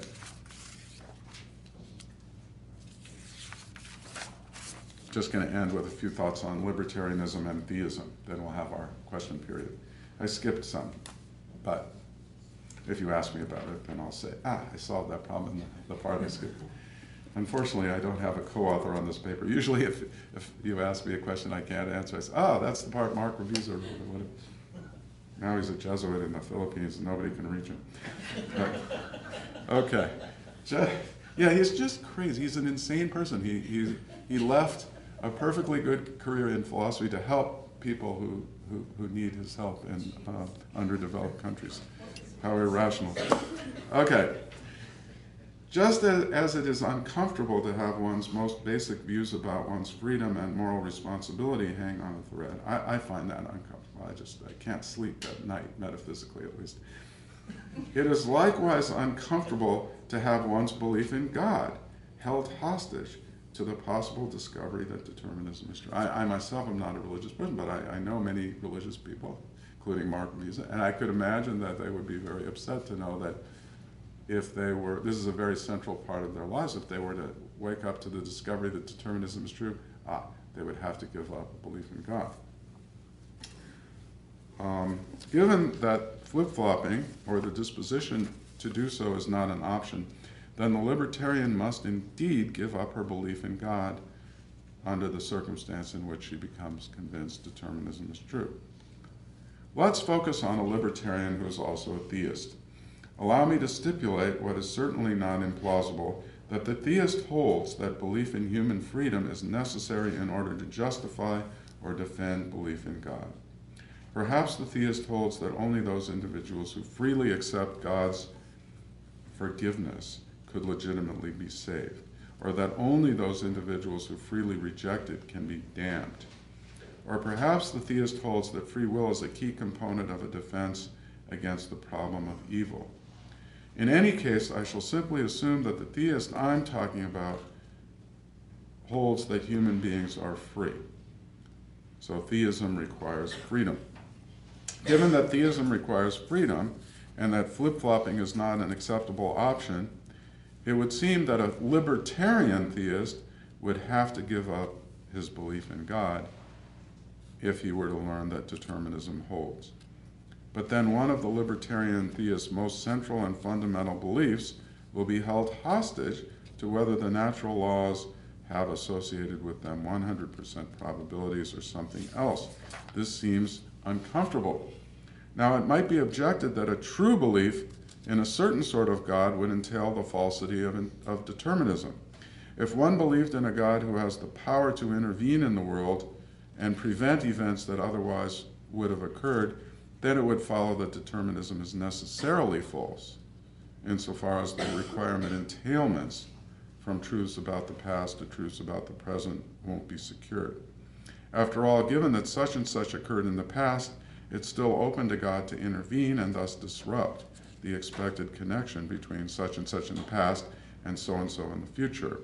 Just going to end with a few thoughts on libertarianism and theism. Then we'll have our question period. I skipped some, but if you ask me about it, then I'll say, ah, I solved that problem in the, the part I skipped. Unfortunately, I don't have a co-author on this paper. Usually, if, if you ask me a question I can't answer, I say, oh, that's the part Mark Revisa wrote. Now he's a Jesuit in the Philippines, and nobody can reach him. But, okay. Je yeah, he's just crazy. He's an insane person. He, he, he left a perfectly good career in philosophy to help people who, who, who need his help in uh, underdeveloped countries. How irrational. Okay. Just as it is uncomfortable to have one's most basic views about one's freedom and moral responsibility hang on a thread, I, I find that uncomfortable. I just I can't sleep at night, metaphysically at least. It is likewise uncomfortable to have one's belief in God held hostage to the possible discovery that determinism is true. I, I myself am not a religious person, but I, I know many religious people, including Mark Revisa, and I could imagine that they would be very upset to know that if they were, this is a very central part of their lives, if they were to wake up to the discovery that determinism is true, ah, they would have to give up belief in God. um, given that flip-flopping, or the disposition to do so, is not an option, then the libertarian must indeed give up her belief in God under the circumstance in which she becomes convinced determinism is true. Let's focus on a libertarian who is also a theist. Allow me to stipulate what is certainly not implausible, that the theist holds that belief in human freedom is necessary in order to justify or defend belief in God. Perhaps the theist holds that only those individuals who freely accept God's forgiveness could legitimately be saved, or that only those individuals who freely reject it can be damned. Or perhaps the theist holds that free will is a key component of a defense against the problem of evil. In any case, I shall simply assume that the theist I'm talking about holds that human beings are free. So theism requires freedom. Given that theism requires freedom, and that flip-flopping is not an acceptable option, it would seem that a libertarian theist would have to give up his belief in God if he were to learn that determinism holds. But then one of the libertarian theist's most central and fundamental beliefs will be held hostage to whether the natural laws have associated with them one hundred percent probabilities or something else. This seems uncomfortable. Now, it might be objected that a true belief in a certain sort of God would entail the falsity of, of determinism. If one believed in a God who has the power to intervene in the world and prevent events that otherwise would have occurred, then it would follow that determinism is necessarily false, insofar as the requirement entailments from truths about the past to truths about the present won't be secured. After all, given that such and such occurred in the past, it's still open to God to intervene and thus disrupt the expected connection between such and such in the past and so and so in the future.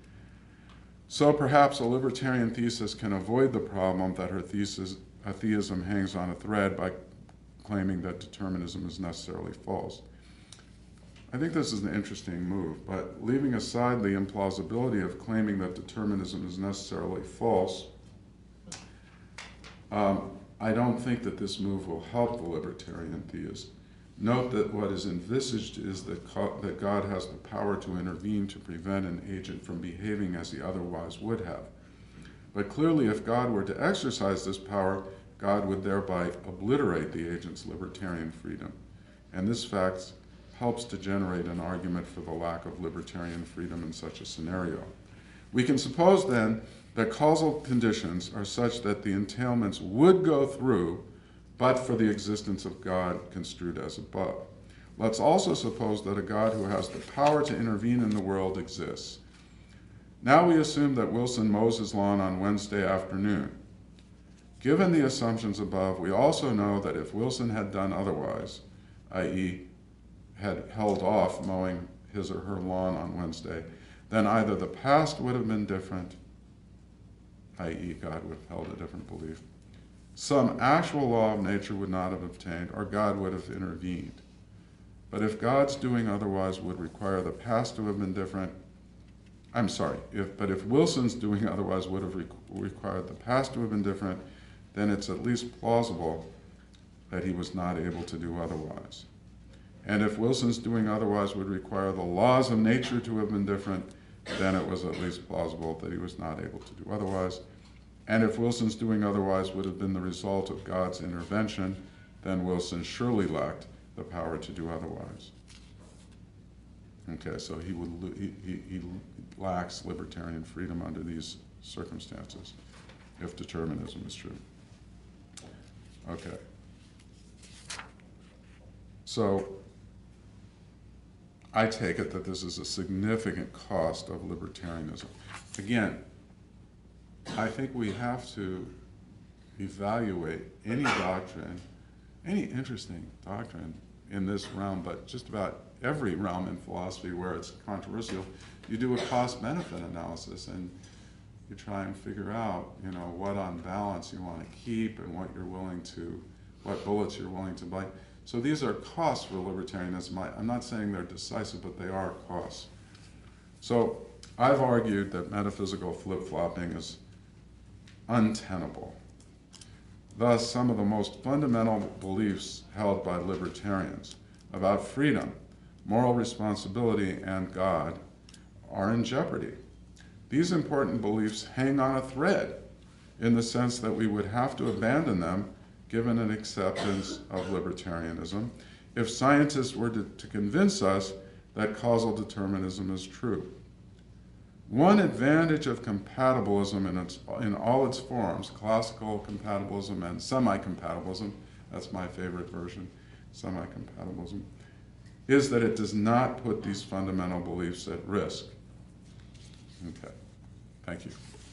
So perhaps a libertarian thesis can avoid the problem that her thesis, a theism hangs on a thread by claiming that determinism is necessarily false. I think this is an interesting move, but leaving aside the implausibility of claiming that determinism is necessarily false, um, I don't think that this move will help the libertarian theist. Note that what is envisaged is that, that God has the power to intervene to prevent an agent from behaving as he otherwise would have. But clearly, if God were to exercise this power, God would thereby obliterate the agent's libertarian freedom. And this fact helps to generate an argument for the lack of libertarian freedom in such a scenario. We can suppose then that causal conditions are such that the entailments would go through, but for the existence of God construed as above. Let's also suppose that a God who has the power to intervene in the world exists. Now we assume that Wilson mows his lawn on Wednesday afternoon. Given the assumptions above, we also know that if Wilson had done otherwise, that is, had held off mowing his or her lawn on Wednesday, then either the past would have been different, that is, God would have held a different belief, some actual law of nature would not have obtained, or God would have intervened. But if God's doing otherwise would require the past to have been different, I'm sorry, if, but if Wilson's doing otherwise would have re- required the past to have been different, then it's at least plausible that he was not able to do otherwise. And if Wilson's doing otherwise would require the laws of nature to have been different, then it was at least plausible that he was not able to do otherwise. And if Wilson's doing otherwise would have been the result of God's intervention, then Wilson surely lacked the power to do otherwise. Okay, so he, would, he, he, he lacks libertarian freedom under these circumstances, if determinism is true. Okay. So I take it that this is a significant cost of libertarianism. Again, I think we have to evaluate any doctrine, any interesting doctrine in this realm, but just about every realm in philosophy where it's controversial, you do a cost-benefit analysis and you try and figure out, you know, what on balance you want to keep and what you're willing to, what bullets you're willing to bite. So these are costs for libertarianism. I, I'm not saying they're decisive, but they are costs. So I've argued that metaphysical flip-flopping is untenable. Thus, some of the most fundamental beliefs held by libertarians about freedom, moral responsibility, and God are in jeopardy. These important beliefs hang on a thread in the sense that we would have to abandon them given an acceptance of libertarianism if scientists were to, to convince us that causal determinism is true. One advantage of compatibilism in, its, in all its forms, classical compatibilism and semi-compatibilism, that's my favorite version, semi-compatibilism, is that it does not put these fundamental beliefs at risk. Okay, thank you.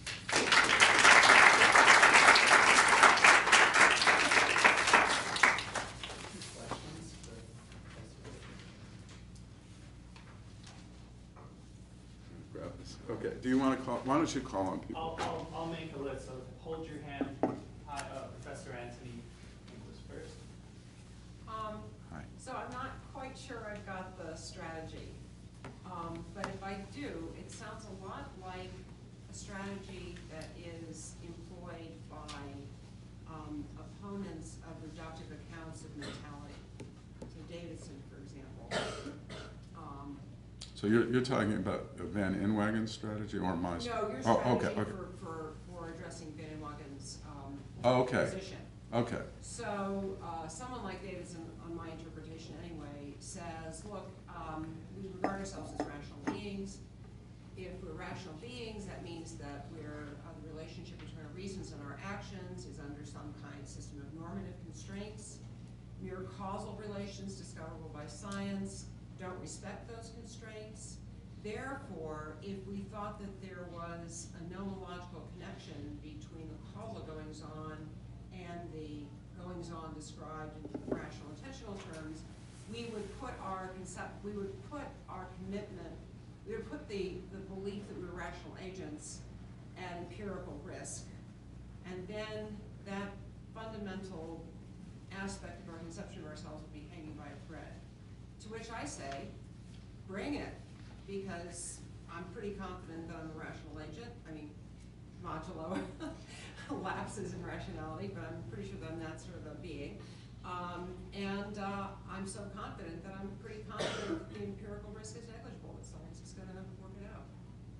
Grab this. Okay, do you want to call, why don't you call on people? I'll, I'll, I'll make a list, so hold your hand. Hi, uh, Professor Anthony English first. Um, Hi. so I'm not quite sure I've got the strategy, um, but if I do, it sounds a lot like a strategy that is employed by um, opponents of reductive accounts of mentality. So Davidson, for example. Um, So you're, you're talking about Van Inwagen's strategy or my? no, your Oh, strategy okay, okay. For, for, for addressing Van Inwagen's um, Oh, okay. position. Okay. So uh, someone like Davidson, on my interpretation anyway, says, look, um, we regard ourselves as rational beings. If we're rational beings, that means that we're, uh, the relationship between our reasons and our actions is under some kind of system of normative constraints. Mere causal relations discoverable by science don't respect those constraints. Therefore, if we thought that there was a nomological connection between the causal goings-on and the goings-on described in rational intentional terms, we would put our concept, we would put our commitment, we would put the, the belief that we were rational agents at empirical risk. And then that fundamental aspect of our conception of ourselves would be hanging by a thread. To which I say, bring it, because I'm pretty confident that I'm a rational agent. I mean, modulo lapses in rationality, but I'm pretty sure that I'm that sort of a being. Um, and uh, I'm so confident that I'm pretty confident the empirical risk is negligible, that science is going to work it out.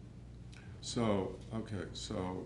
So, okay, so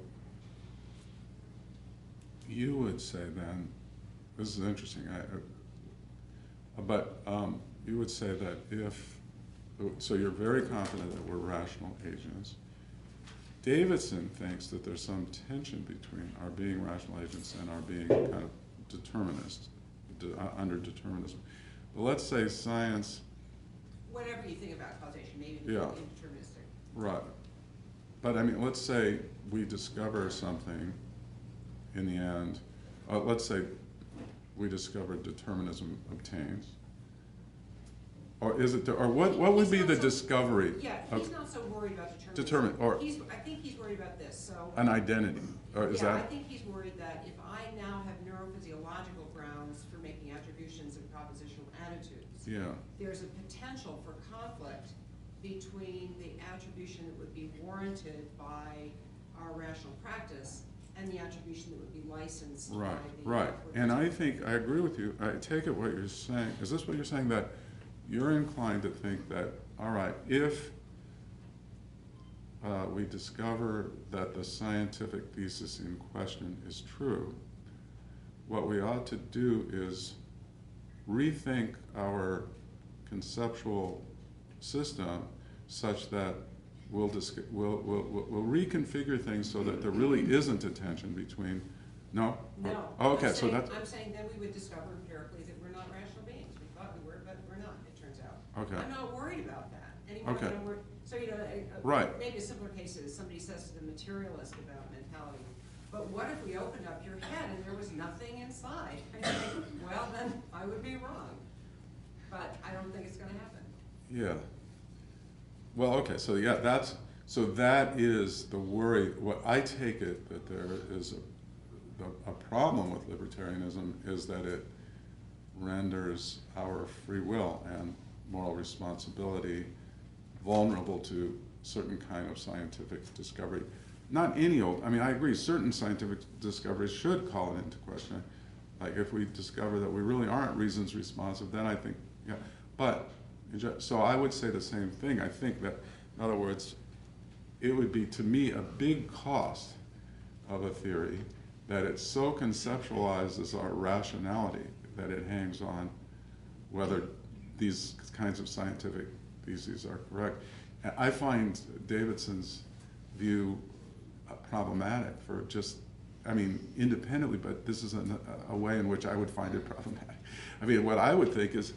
you would say then, this is interesting, I, uh, but um, you would say that if, so you're very confident that we're rational agents. Davidson thinks that there's some tension between our being rational agents and our being kind of determinists, de, uh, under determinism. But let's say science. Whatever you think about causation, maybe Yeah. indeterministic. Right. But I mean, let's say we discover something in the end. Uh, let's say we discover determinism obtains. Or is it, or what, what would be the so, discovery? Yeah, of he's not so worried about determinism. Determine, or he's, I think he's worried about this. So an identity, or is yeah, that? I think he's worried that if I now have neurophysiological grounds for making attributions and propositional attitudes, Yeah. there's a potential for conflict between the attribution that would be warranted by our rational practice and the attribution that would be licensed Right, by the right. outward And I result. think, I agree with you. I take it what you're saying, is this what you're saying, that you're inclined to think that, all right, if uh, we discover that the scientific thesis in question is true, what we ought to do is rethink our conceptual system such that we'll, dis we'll, we'll, we'll reconfigure things so that there really isn't a tension between, no? No. Oh, okay, I'm so saying, that's, I'm saying then we would discover empirically that we're not rational beings. We thought we were, but we're not, it turns out. okay. I'm not worried about that anymore. Okay. than I'm worried- So, you know, a, a, Right. maybe a simpler case is somebody says to the materialist about mentality, but what if we opened up your head and there was nothing inside? I think, well, then I would be wrong. But I don't think it's going to happen. Yeah. Well, okay, so yeah, that's, so that is the worry. What I take it that there is a, the, a problem with libertarianism is that it renders our free will and moral responsibility vulnerable to certain kind of scientific discovery. not any old, I mean, I agree, certain scientific discoveries should call it into question. Like if we discover that we really aren't reasons responsive, then I think, yeah. But, so I would say the same thing. I think that, in other words, it would be, to me, a big cost of a theory that it so conceptualizes our rationality that it hangs on whether these kinds of scientific theses are correct. And I find Davidson's view uh, problematic for just, I mean, independently, but this is an, a way in which I would find it problematic. I mean, what I would think is,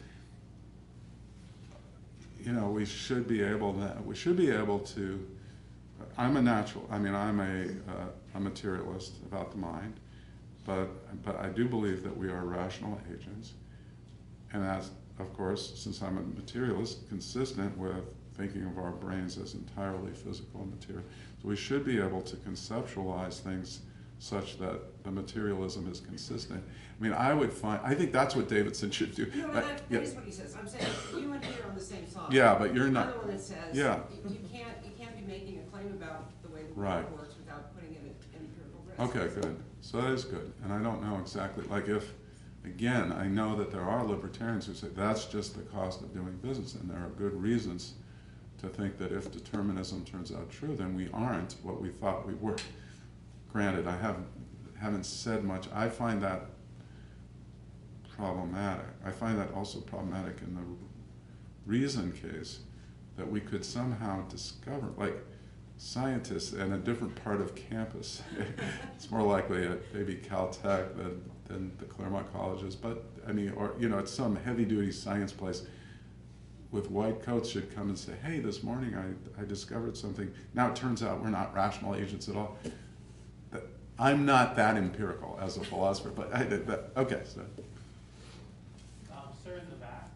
you know, we should be able to, we should be able to, I'm a natural, I mean, I'm a, uh, a materialist about the mind, but, but I do believe that we are rational agents. And that's, of course, since I'm a materialist, consistent with thinking of our brains as entirely physical and material. So we should be able to conceptualize things such that the materialism is consistent. I mean, I would find, I think that's what Davidson should do. No, Uh, that, that yeah. is what he says. I'm saying you and he are on the same side. Yeah, but you're not. I'm the one that says Yeah. you, you can't you can't be making a claim about the way the Right. world works without putting it in empirical risk. Okay, good. So that is good. And I don't know exactly, like if, again, I know that there are libertarians who say that's just the cost of doing business, and there are good reasons to think that if determinism turns out true, then we aren't what we thought we were. Granted, I haven't, haven't said much. I find that problematic. I find that also problematic in the reason case, that we could somehow discover, like scientists in a different part of campus. It's more likely at maybe Caltech than, than the Claremont colleges, but I mean, or, you know, it's some heavy-duty science place with white coats should come and say, hey, this morning I, I discovered something. Now it turns out we're not rational agents at all. That, I'm not that empirical as a philosopher, but I did that. Okay, so. Um, sir in the back.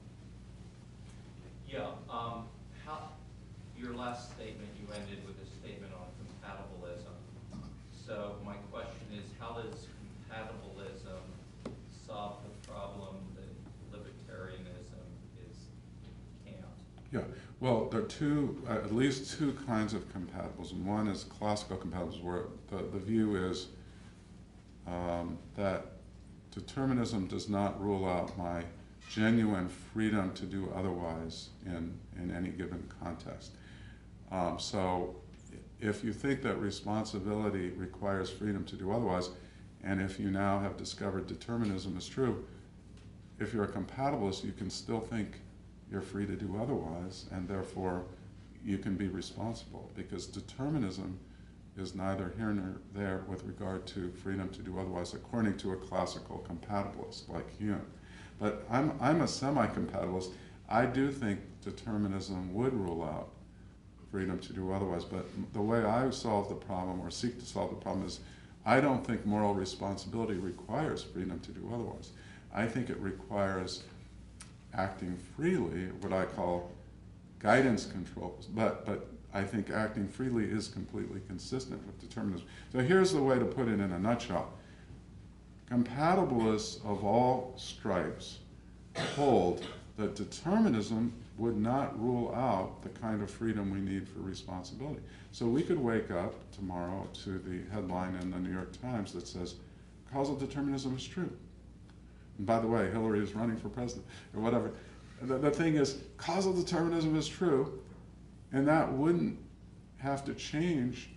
Yeah, um, how, your last statement, you ended with a statement on compatibilism. So my question is, how does compatibilism solve the problem that libertarianism is, can't? Yeah, well, there are two, uh, at least two kinds of compatibilism. One is classical compatibilism, where the, the view is um, that determinism does not rule out my genuine freedom to do otherwise in, in any given context. Um, so if you think that responsibility requires freedom to do otherwise, and if you now have discovered determinism is true, if you're a compatibilist, you can still think you're free to do otherwise, and therefore you can be responsible, because determinism is neither here nor there with regard to freedom to do otherwise, according to a classical compatibilist like Hume. But I'm, I'm a semi-compatibilist. I do think determinism would rule out freedom to do otherwise, but the way I solve the problem, or seek to solve the problem, is I don't think moral responsibility requires freedom to do otherwise. I think it requires acting freely, what I call guidance controls, but, but I think acting freely is completely consistent with determinism. So here's the way to put it in a nutshell. Compatibilists of all stripes hold that determinism would not rule out the kind of freedom we need for responsibility. So we could wake up tomorrow to the headline in the New York Times that says, causal determinism is true. And by the way, Hillary is running for president, or whatever. The, the thing is, causal determinism is true, and that wouldn't have to change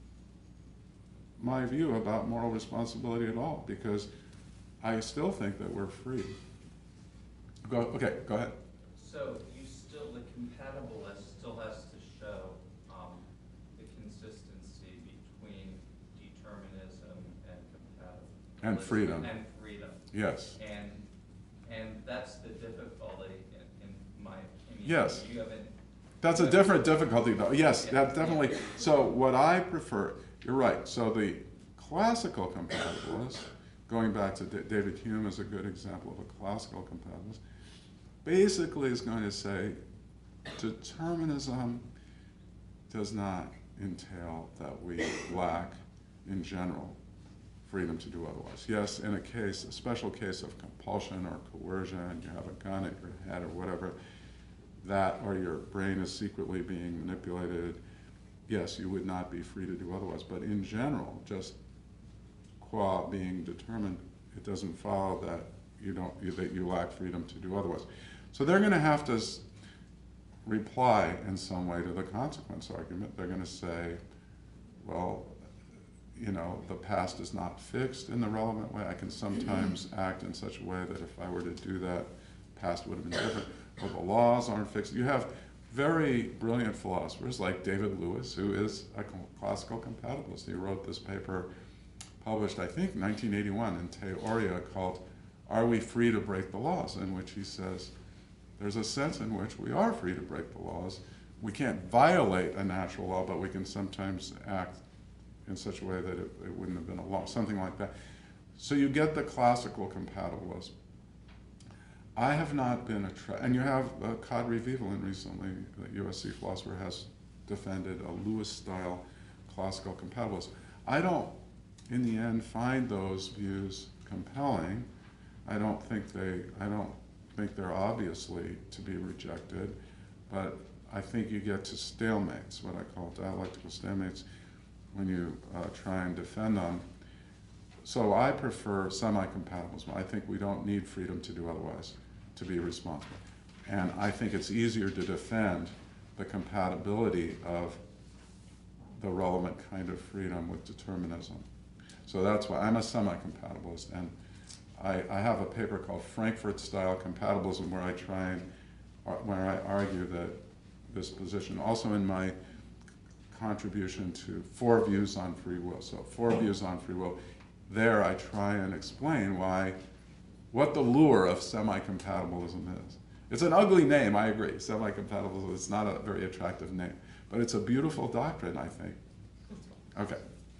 my view about moral responsibility at all, because I still think that we're free. Go, okay, go ahead. So you still, the compatibilist still has to show um, the consistency between determinism and compatibilism. And freedom. And freedom. Yes. And and that's the difficulty in, in my opinion. Yes. You haven't. That's a different difficulty, though. Yes, Yeah. that's definitely. So what I prefer, you're right. So the classical compatibilist, going back to D David Hume as a good example of a classical compatibilist, basically is going to say determinism does not entail that we lack, in general, freedom to do otherwise. Yes, in a case, a special case of compulsion or coercion, you have a gun at your head or whatever, that or your brain is secretly being manipulated, yes, you would not be free to do otherwise. But in general, just qua being determined, it doesn't follow that you don't you, that you lack freedom to do otherwise. So they're going to have to s- reply in some way to the consequence argument. They're going to say, well, you know, the past is not fixed in the relevant way. I can sometimes act in such a way that if I were to do that, past would have been different. Well, the laws aren't fixed. You have very brilliant philosophers like David Lewis, who is a classical compatibilist. He wrote this paper published, I think, nineteen eighty-one in Theoria called Are We Free to Break the Laws? In which he says there's a sense in which we are free to break the laws. We can't violate a natural law, but we can sometimes act in such a way that it, it wouldn't have been a law, something like that. So you get the classical compatibilist. I have not been attracted, and you have uh, Kadri Vivalin recently, the U S C philosopher, has defended a Lewis-style classical compatibilist. I don't, in the end, find those views compelling. I don't think they, I don't think they're obviously to be rejected, but I think you get to stalemates, what I call dialectical stalemates, when you uh, try and defend them. So I prefer semi-compatibilism. I think we don't need freedom to do otherwise, to be responsible. And I think it's easier to defend the compatibility of the relevant kind of freedom with determinism. So that's why I'm a semi-compatibilist. And I, I have a paper called Frankfurt-Style Compatibilism where I try and, where I argue that this position, also in my contribution to Four Views on Free Will. So Four Views on Free Will. There I try and explain why, what the lure of semi-compatibilism is. It's an ugly name, I agree. Semi-compatibilism is not a very attractive name, but it's a beautiful doctrine, I think. Okay.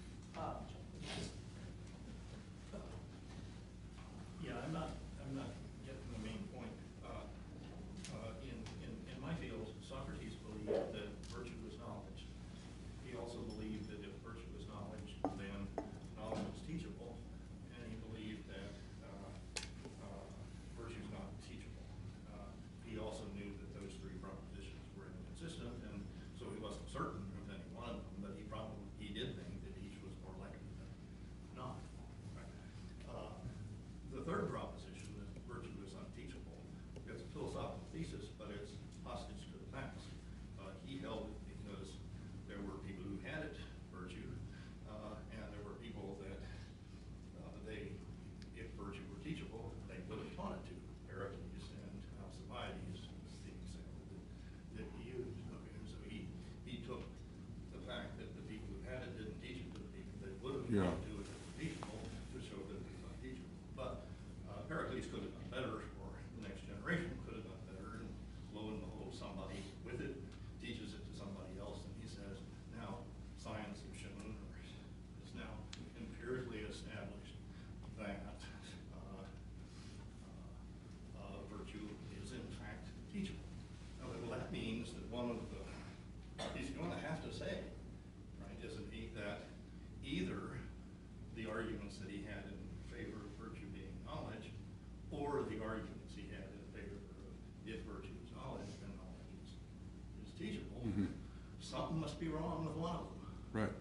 Yeah, I'm not, I'm not getting the main point. Uh, uh, in, in, in my field, Socrates believed that virtue was knowledge. He also believed that if virtue was knowledge, then knowledge was teachable, and he believed that uh, uh, virtue is not teachable. Uh, he also knew that those three propositions were inconsistent, and so he wasn't certain of any one of them, but he probably, he did think that each was more likely than not. Right? Uh, the third proposition, that virtue is unteachable, it's a philosophical thesis, but it's hostage to the past. Uh, he held it because there were people who had it, virtue, uh, and there were people that uh, they, if virtue were teachable, they would have taught it to. Heracles and Alcibiades is the example that, that he used. Okay, so he, he took the fact that the people who had it didn't teach it to the people that would have Yeah. taught it to it as teachable to show that it was unteachable. But uh, Heracles could have done better, or the next generation could have done better, and lo and behold, somebody with it teaches it to somebody else, and he says, now science has shown, or is now empirically established that uh, uh, uh, virtue is in fact teachable. Now, well, that means that one of the, he's going to have to say, right, isn't he, that either the arguments that he had in favor of virtue being knowledge, or the arguments he had in favor of if virtue is knowledge, then knowledge is, is teachable. Mhm. Something must be wrong with one of them. Right.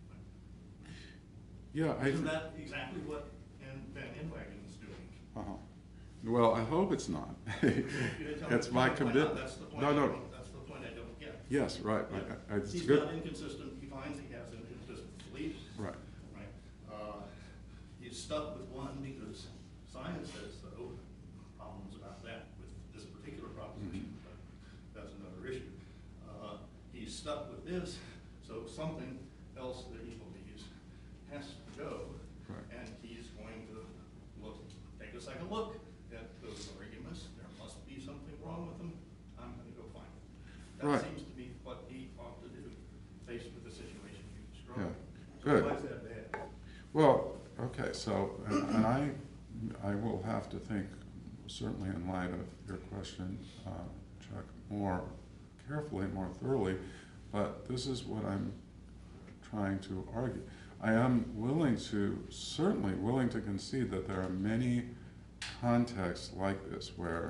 Yeah, I. Isn't that exactly what in, Van Inwagen is doing? Uh-huh. Well, I hope it's not. You tell me It's my why not. commitment. That's the point. No, I no. don't- That's the point I don't get. Yes, right. Yeah. I, I, it's He's good. got inconsistent, he finds he has inconsistent beliefs. Right. Right. Uh, he's stuck with one because science says so. Problems about that with this particular proposition, Mhm. but that's another issue. Uh, he's stuck with this, so something else that he believes has to go. Right. And he's going to look, take a second look at those arguments. There must be something wrong with them. I'm going to go find it. That Right. seems to be what he ought to do, faced with the situation you described. Yeah. So Good. why is that bad? Well, okay, so, and, and I, I will have to think, certainly in light of your question, uh, Chuck, more carefully, more thoroughly, but this is what I'm trying to argue. I am willing to, certainly willing to concede that there are many contexts like this where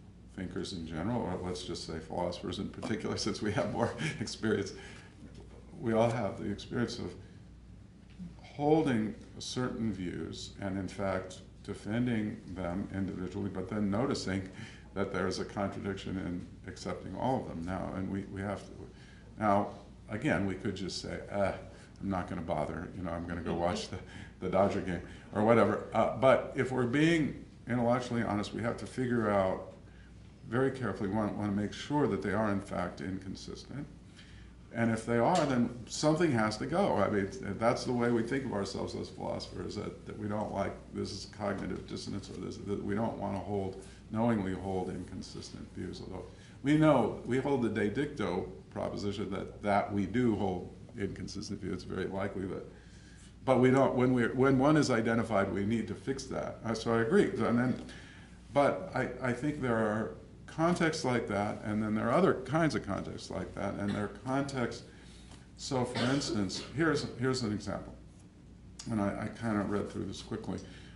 thinkers in general, or let's just say philosophers in particular, since we have more experience, we all have the experience of holding certain views and in fact defending them individually, but then noticing that there's a contradiction in accepting all of them now, and we, we have to. Now, again, we could just say, eh, I'm not going to bother, you know, I'm going to go watch the, the Dodger game, or whatever. Uh, but if we're being intellectually honest, we have to figure out very carefully, we want, want to make sure that they are in fact inconsistent. And if they are, then something has to go. I mean, that's the way we think of ourselves as philosophers, that, that we don't like, this is cognitive dissonance, or this, that we don't want to hold, knowingly hold inconsistent views. Although we know, we hold the de dicto proposition that, that we do hold inconsistent views. It's very likely that, but we don't, when, we're, when one is identified, we need to fix that. Uh, so I agree. And then, but I, I think there are contexts like that, and then there are other kinds of contexts like that, and there are contexts. So for instance, here's, here's an example, and I, I kind of read through this quickly.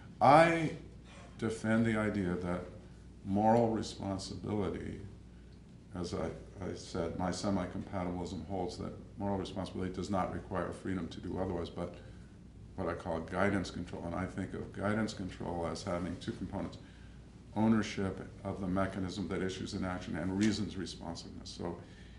I defend the idea that moral responsibility, as I, I said, my semi-compatibilism holds that moral responsibility does not require freedom to do otherwise, but what I call guidance control, and I think of guidance control as having two components: ownership of the mechanism that issues an action and reasons responsiveness. So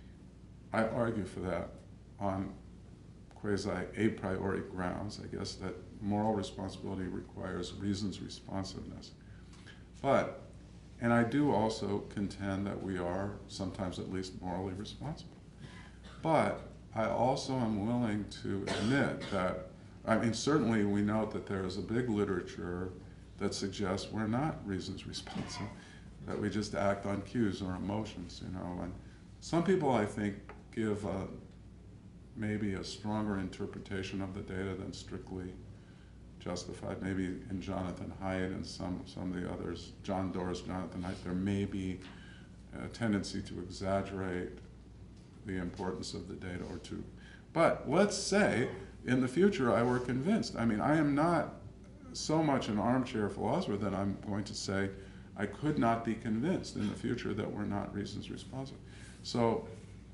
I argue for that on quasi a priori grounds, I guess, that moral responsibility requires reasons responsiveness. But, and I do also contend that we are sometimes at least morally responsible. But I also am willing to admit that, I mean, certainly we note that there is a big literature that suggests we're not reasons responsive, that we just act on cues or emotions, you know. And some people, I think, give a, maybe a stronger interpretation of the data than strictly justified. Maybe in Jonathan Haidt and some, some of the others, John Doerr's Jonathan Haidt, there may be a tendency to exaggerate the importance of the data or to. But let's say in the future I were convinced. I mean, I am not so much an armchair philosopher that I'm going to say I could not be convinced in the future that we're not reasons responsive. So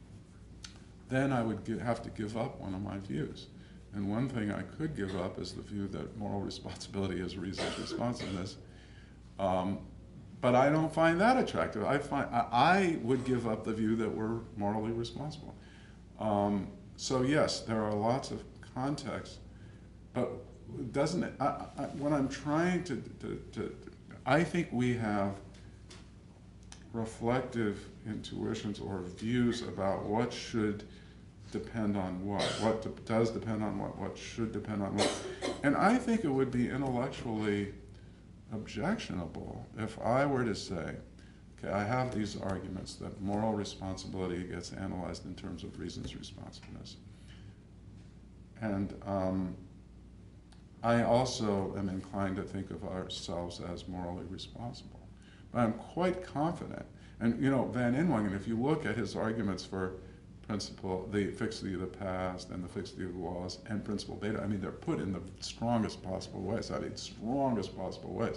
then I would give, have to give up one of my views. And one thing I could give up is the view that moral responsibility is reasons responsiveness. Um, but I don't find that attractive. I, find, I, I would give up the view that we're morally responsible. Um, so yes, there are lots of contexts, but doesn't it, I, I, when I'm trying to, to, to, I think we have reflective intuitions or views about what should depend on what, what de does depend on what, what should depend on what. And I think it would be intellectually objectionable if I were to say, okay, I have these arguments that moral responsibility gets analyzed in terms of reasons responsiveness. And um, I also am inclined to think of ourselves as morally responsible. But I'm quite confident, and you know, Van Inwagen, if you look at his arguments for principle, the fixity of the past and the fixity of the laws and principle beta, I mean, they're put in the strongest possible ways, I mean, strongest possible ways.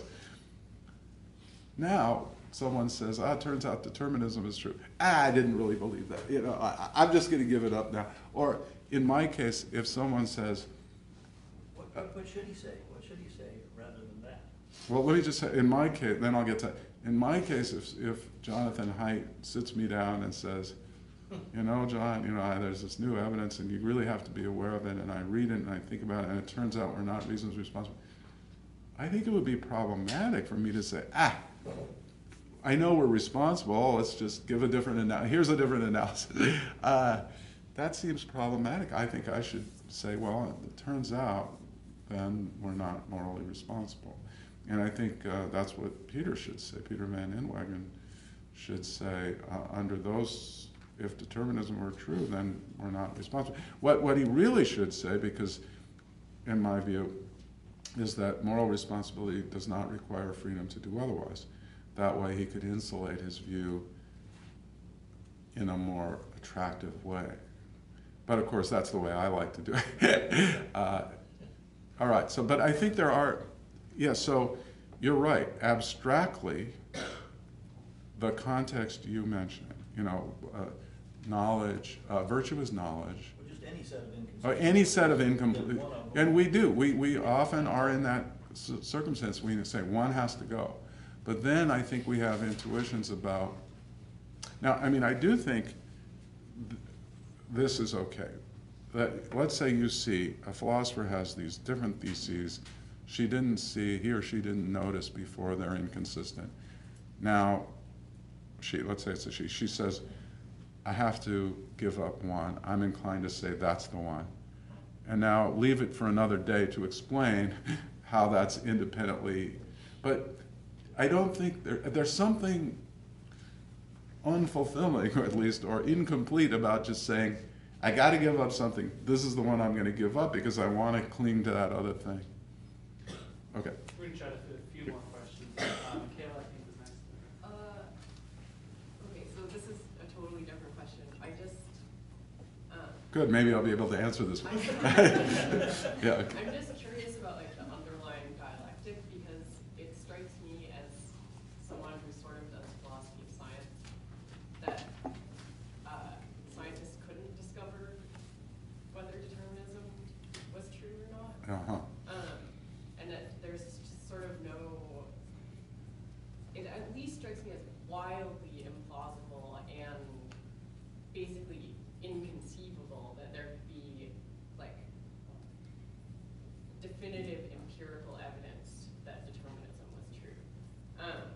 Now, someone says, ah, it turns out determinism is true. Ah, I didn't really believe that. You know, I, I'm just going to give it up now. Or in my case, if someone says, What, what, what should he say? What should he say rather than that? well, let me just say, in my case, then I'll get to, in my case, if, if Jonathan Haidt sits me down and says, you know, John, you know, there's this new evidence and you really have to be aware of it, and I read it and I think about it and it turns out we're not reasons responsible, I think it would be problematic for me to say, ah, I know we're responsible, let's just give a different analysis, here's a different analysis. Uh, that seems problematic. I think I should say, well, it turns out then we're not morally responsible. And I think uh, that's what Peter should say, Peter Van Inwagen should say, uh, under those, if determinism were true, then we're not responsible. What, what he really should say, because in my view, is that moral responsibility does not require freedom to do otherwise. That way he could insulate his view in a more attractive way. But of course, that's the way I like to do it. uh, all right, so, but I think there are, yeah, so you're right, abstractly, the context you mentioned, you know, uh, knowledge, uh, virtue is knowledge. Well, just any set of or inconsistencies. any set of then incomplete, one of them- and we do, we, we often are in that c- circumstance, we say one has to go. But then I think we have intuitions about, now, I mean, I do think th- this is okay. That, let's say you see, a philosopher has these different theses, she didn't see, he or she didn't notice before they're inconsistent. Now, she, let's say it's a she, she says, I have to give up one. I'm inclined to say that's the one. And now leave it for another day to explain how that's independently, but I don't think there, there's something unfulfilling, or at least, or incomplete about just saying, I gotta give up something. This is the one I'm gonna give up because I wanna cling to that other thing. Okay. We're gonna try to fit a few more questions. Um, Kayla, I think is next. Uh, okay, so this is a totally different question. I just, um. Good, maybe I'll be able to answer this one. Yeah, okay. I'm just curious about like the underlying dialectic, because it strikes me as someone who sort of does philosophy of science, that uh, scientists couldn't discover whether determinism was true or not. Uh-huh. Um, and that there's just sort of no, it at least strikes me as wildly implausible and basically inconceivable that there could be like definitive empirical evidence that determinism was true. Um,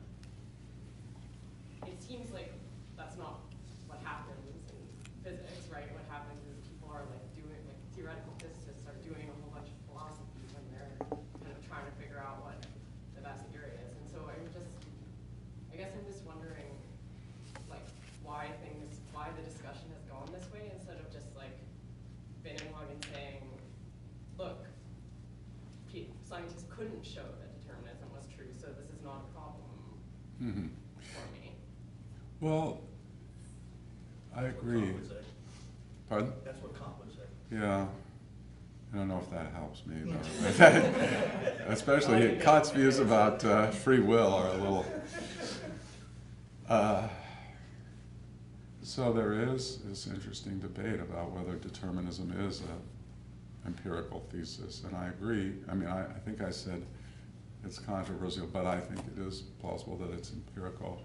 it seems like that's not what happens in physics, right? What happens is people are like doing, like theoretical physicists are doing a whole bunch of philosophy when they're kind of trying to figure out what the best theory is. And so I'm just, I guess I'm just wondering, like, why things, why the discussion has gone this way instead of just like Inwagen saying, look, pe- scientists couldn't show that determinism was true, so this is not a problem Mm-hmm. for me. Well, I That's what agree. Kant would say. Pardon? That's what Kant would say. Yeah. I don't know if that helps me, though. Especially Kant's views about uh, free will are a little. Uh, so there is this interesting debate about whether determinism is an empirical thesis, and I agree. I mean, I, I think I said it's controversial, but I think it is plausible that it's empirical.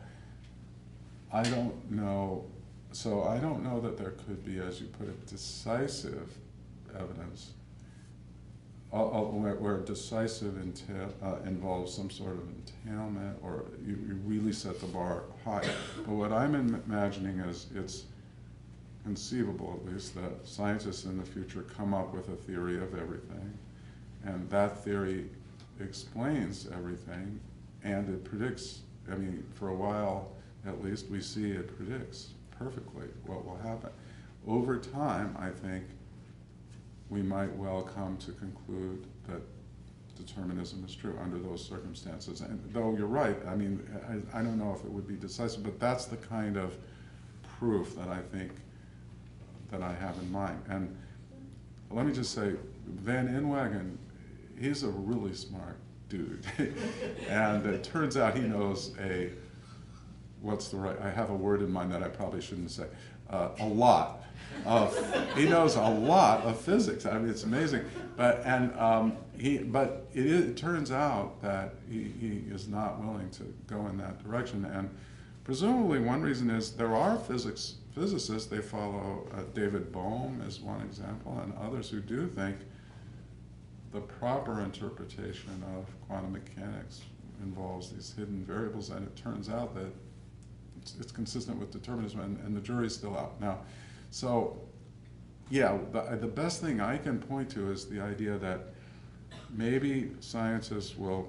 I don't know, so I don't know that there could be, as you put it, decisive evidence, uh, uh, where, where decisive entail, uh, involves some sort of entailment, or you, you really set the bar high. But what I'm im- imagining is it's conceivable, at least, that scientists in the future come up with a theory of everything, and that theory explains everything, and it predicts, I mean, for a while, at least, we see it predicts perfectly what will happen. Over time, I think, we might well come to conclude that determinism is true under those circumstances. And though you're right, I mean, I, I don't know if it would be decisive, but that's the kind of proof that I think that I have in mind. And let me just say, Van Inwagen, he's a really smart dude. And it turns out he knows a, what's the right, I have a word in mind that I probably shouldn't say, uh, a lot. Of, he knows a lot of physics. I mean, it's amazing. But and um, he, but it, is, it turns out that he, he is not willing to go in that direction. And presumably, one reason is there are physics physicists. They follow uh, David Bohm is one example, and others who do think the proper interpretation of quantum mechanics involves these hidden variables, and it turns out that it's, it's consistent with determinism, and, and the jury's still out now. So, yeah, the, the best thing I can point to is the idea that maybe scientists will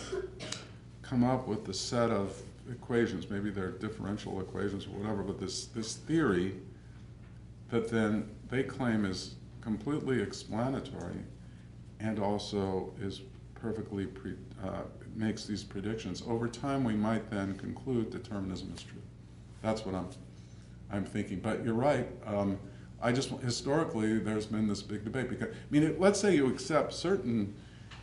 come up with the set of equations, maybe they're differential equations or whatever, but this, this theory that then they claim is completely explanatory and also is perfectly, pre, uh, makes these predictions. Over time, we might then conclude determinism is true. That's what I'm I'm thinking, but you're right. Um, I just, historically, there's been this big debate because, I mean, it, let's say you accept certain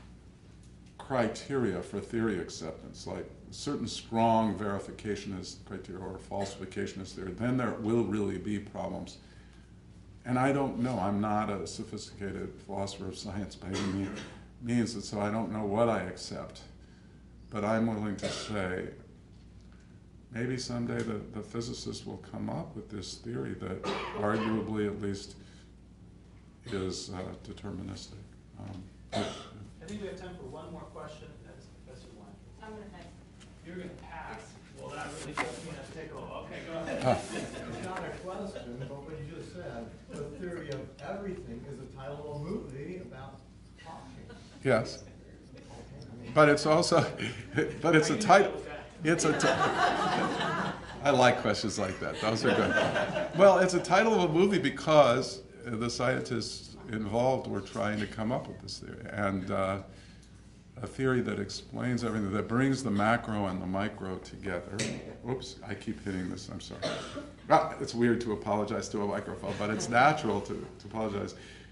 criteria for theory acceptance, like certain strong verificationist criteria or falsificationist theory, then there will really be problems. And I don't know, I'm not a sophisticated philosopher of science by any mean- means, and so I don't know what I accept. But I'm willing to say, maybe someday the, the physicists will come up with this theory that arguably at least is uh, deterministic. Um, I think we have time for one more question. That's Professor Blank. I'm gonna head. You're going to pass. Well, that really puts me in a pickle. Okay, go ahead. It's not a question, but what you just said, the theory of everything is a title of a movie about talking. Yes. But it's also, but it's a title, it's a, ti- I like questions like that, those are good. Well, it's a title of a movie because the scientists involved were trying to come up with this theory. And uh, a theory that explains everything, that brings the macro and the micro together. Oops, I keep hitting this, I'm sorry. Ah, it's weird to apologize to a microphone, but it's natural to, to apologize.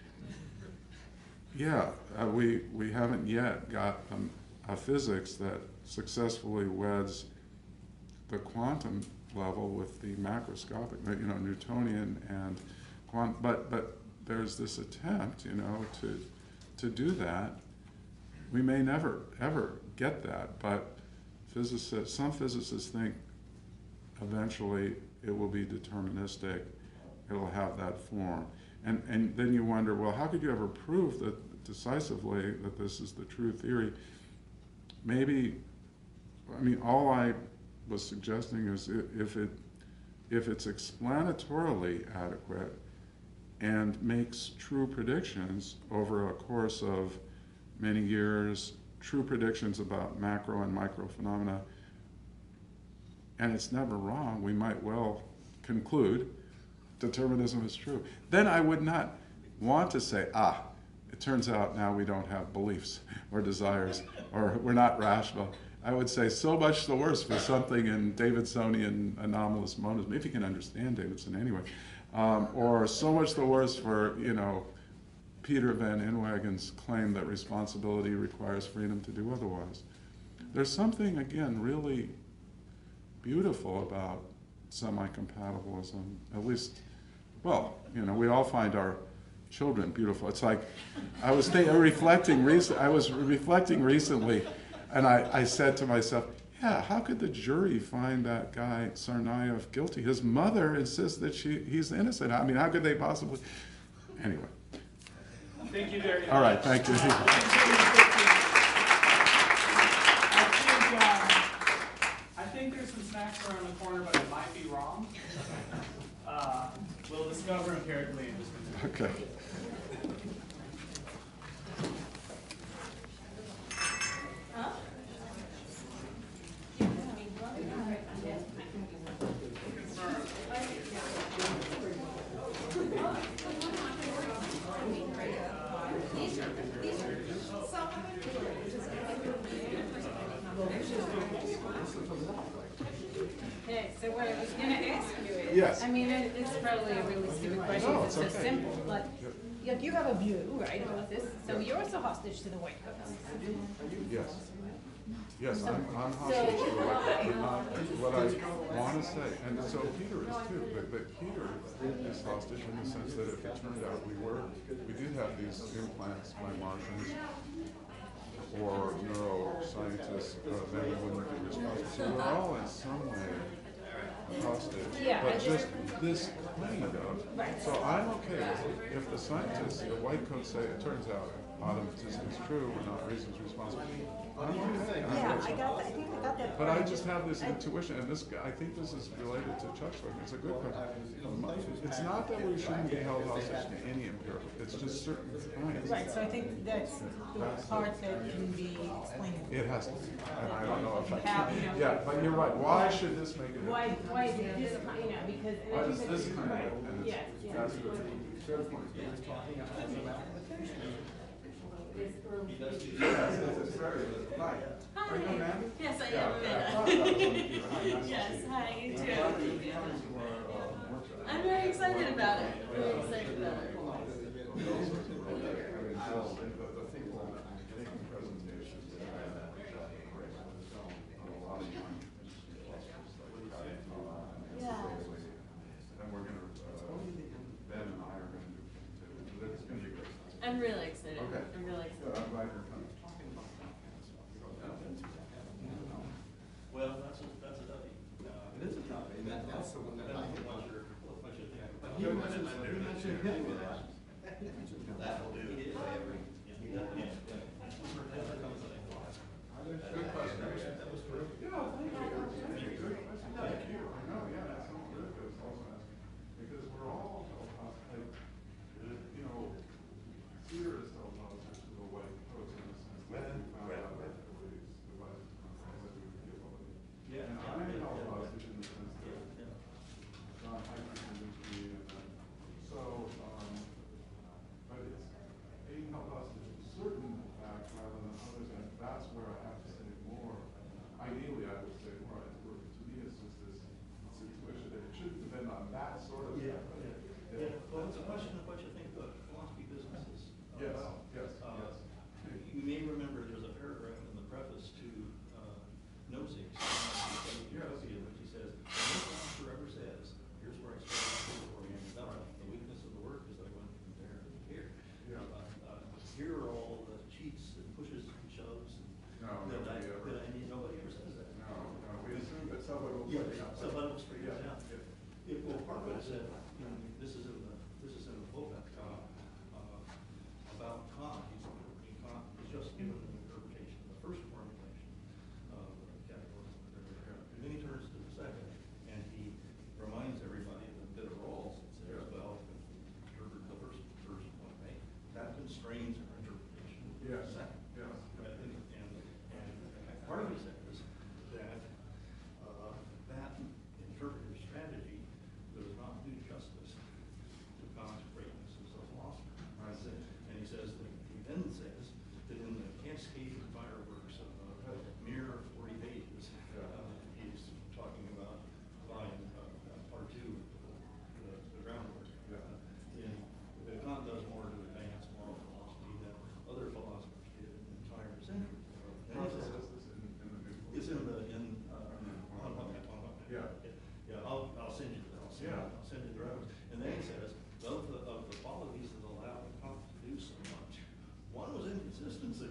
Yeah, uh, we, we haven't yet got um, a physics that successfully weds the quantum level with the macroscopic, you know, Newtonian and quantum, but, but there's this attempt, you know, to, to do that. We may never, ever get that, but physicists, some physicists think eventually it will be deterministic, it'll have that form. And, and then you wonder, well, how could you ever prove that decisively that this is the true theory? Maybe, I mean, all I was suggesting is if it, if it's explanatorily adequate and makes true predictions over a course of many years, true predictions about macro and micro phenomena, and it's never wrong, we might well conclude determinism is true. Then I would not want to say, ah, it turns out now we don't have beliefs or desires, or we're not rational. I would say so much the worse for something in Davidsonian anomalous monism, if you can understand Davidson anyway, um, or so much the worse for, you know, Peter van Inwagen's claim that responsibility requires freedom to do otherwise. There's something, again, really beautiful about semi-compatibilism, at least, well, you know, we all find our children beautiful. It's like, I was th- reflecting, rec- I was reflecting recently, and I, I said to myself, yeah, how could the jury find that guy Tsarnaev guilty? His mother insists that she, he's innocent. I mean, how could they possibly? Anyway. Thank you very much. All right, thank you. I think, um, I think there's some snacks around the corner, but I might be wrong. Uh, we'll discover empirically in just a minute. Okay. Okay, so what I was gonna ask you is, Yes. I mean, it, it's probably a really stupid question, No, it's it's so okay. simple, but, like, you have a view, right, about this, so you're also hostage to the white coats. Yes. Yes, I'm, I'm hostage to the white coat, but not what I want to say. And so Peter is too, but, but Peter is hostage in the sense that if it turned out we were, we did have these implants by Martians or neuroscientists, uh, then we wouldn't be responsible. So we're all in some way hostage. Yeah, I But just- just this kind of, Right. so I'm okay with it. If the scientists, the white coats say, it turns out automatism is true, we're not reasons responsible. I'm okay. I'm Yeah, okay. I got that, I think I got that. But I part. just have this intuition, and this, guy- I think this is related to Chuck's question. It's a good question. It's not that we shouldn't be held hostage to any empirical, it's just certain kinds. Right, so I think that's the part that can be explained. It has to be, and I don't know if I How, can. you know, Yeah, but you're right. Why should this make it? Why, why is it this kind, you know, because. and I Why think is that's- this kind right, of, and it's, yes, yes. that's good. Yes, it's very, right. Are you Amanda? Yes, I Yeah, am okay. I Amanda. thought that was on you. Hi, nice to Yes, see you. hi, you I'm too. glad that you came to our, uh, workshop. I'm very excited about it, very excited about it. Those are great. I mean, Bill, the, the people making presentations, uh, great. A lot of young philosophers like, uh, Yeah. and we're gonna, uh, Ben and I are gonna I'm really excited. Okay. I'm really Good, excited. I'm glad you're coming. Well, that's a, that's a W. Uh, It is a topic, and that, that's the one that I think. Once you're, once you think. But you mentioned, you mentioned him with that. That'll do. He did every. Yeah. Yeah. Good question. That was terrific. Yeah, thank you. Good question. Thank you. I know, yeah, that sounds good. It's also, because we're all, like, you know, theorists don't know such as a white coat in the sense that we found out that there were these devices that we would give away. Yeah. And I am all about it in the sense that Yeah. John Hyman convinced me, and then, so, um, but it's, being held hostage to certain facts rather than others, and that's where I have to say more. Ideally, I would say more, I think, to me, it's just this situation that it shouldn't depend on that sort of. Yeah, thing. yeah, yeah. Well, it's a question of what you think of philosophy businesses. Yes, Uh, yes, uh, yes. You may remember there's a paragraph in the preface to uh, Nozick's Utopia, which he says, "No philosopher ever says, here's where I started before you ended up. The weakness of the work is that I went from there to here. Yeah. Uh, uh, Here are all the cheats and pushes and shoves and No, that I, nobody ever. that I mean, nobody ever says that. No, no, we assume that somebody will. Yeah, figure out. somebody will straighten it Yeah, out. yeah. It, well, part of it is that, you know, this is in the, this is in the book, uh, uh, about Kant. He's, in Kant, he's just given an interpretation of the first formulation of categorism. And then he turns to the second, and he reminds everybody that there are rules. It says, well, interpret the first, first one, right? That constrains our interpretation of the Yes, second. yes. Right, And, and, and part of it says that, uh, that interpretive strategy does not do justice to Kant's greatness as a philosopher. I see. And he says that, he then says that in the cascade fireworks of a mere forty pages, uh, he's talking about volume, uh, part two, the, the groundwork. Yeah. Uh, in, that Kant does more to advance moral philosophy than other philosophers did in the entire century. And he Process says- this in, in the new. it's in the, in, uh, on, on, on, on. Yeah. Yeah, I'll, I'll send you, I'll send, Yeah. I'll send you the reference. And then he says, of the, of the qualities that allowed Kant to do so much, one was inconsistency.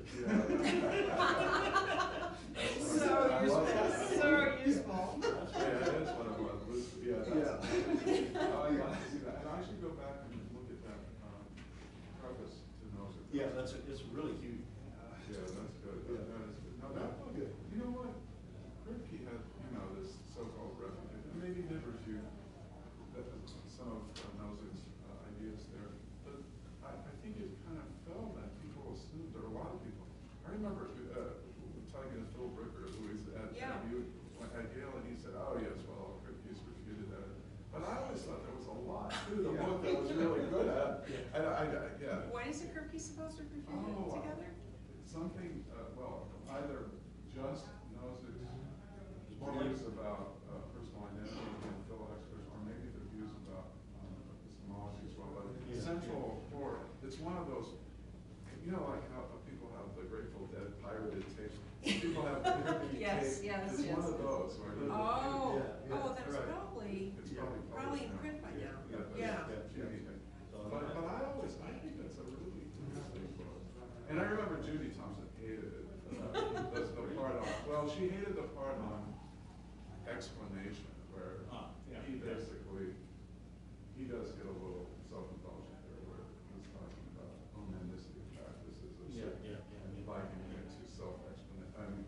So I love useful, that. so useful. Yeah, that is one of my, yeah, that's. Oh, yeah, I see that, and I should go back and look at that, um, preface to Nozick. Yeah, that's, it's really huge. Yeah, that's good, that, that is good. Now, that book, you know what, Kripke had, you know, this so-called refuge, and maybe did refute that, some of uh, Nozick's uh, ideas there, but I, I think it kind of fell that people assumed, there are a lot of people, I remember, uh, talking to Phil Bricker, who is at, Yeah. at U- at Yale, and he said, oh, yes, well, Kripke's refuted that. But I always thought there was a lot to the book that was really good at, and I, I, yeah. What is a Kripke supposed to refute Oh, it together? Something, uh, well, either just Nozick's views about uh, personal identity and philosophers, or maybe the views about um, epistemology as well. But the central core, it's one of those, you know, like how people have the Grateful Dead pirated tapes. People have Kripke Yes, tape. yes, It's one yes. of those. Where you- Oh, Yeah, oh, yeah, that's right. probably, It's probably probably in published print by now. Yeah. Yeah. Yeah, yeah. But, but I always, I think that's a really interesting book. And I remember Judy Thompson hated it. Uh, the, the part on, well, she hated the part on explanation, where Ah, yeah. he basically, he does get a little self-indulgent there, where he's talking about humanistic practices of Yeah, certain- yeah, yeah. and likening it to self-explanation. I mean,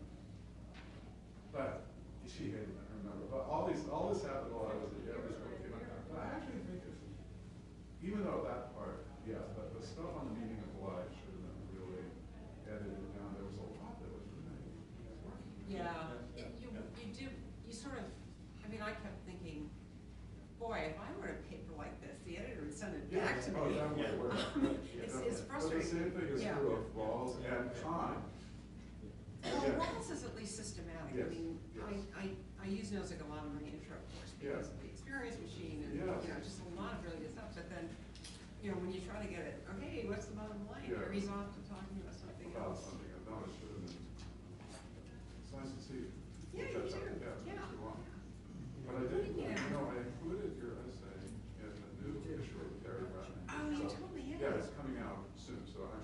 but she hated it, I remember. But all these, all this happened while I was at Yale. This book came out. But I actually think it's, even though that part, yeah, but the stuff on the meaning of life should have been really edited down. There was a lot that was really working. Yeah, It- you, you do, you sort of, I mean, I kept thinking, boy, if I wrote a paper like this, the editor would send it back to Oh, me. that way, where- It's, yeah. it's But frustrating. the same thing is Yeah. true of Rawls and Kant. Well, Yeah. Rawls is at least systematic. I Yes, mean, I, yes. I, I use Nozick a lot in my intro course because Yeah. of the experience machine and, you Yes. know, just a lot of really good stuff. But then, you know, when you try to get it, okay, what's the bottom line? Yeah. Or he's off to talking about something About else. something I thought it should have been. It's nice to see you. Yeah, you Catch up. too. Yeah, Yeah. too long. But I did, Yeah. you know, I included your essay in the new issue of Gary Brown. Oh, you told me, Yeah, yeah. it's coming out soon, so I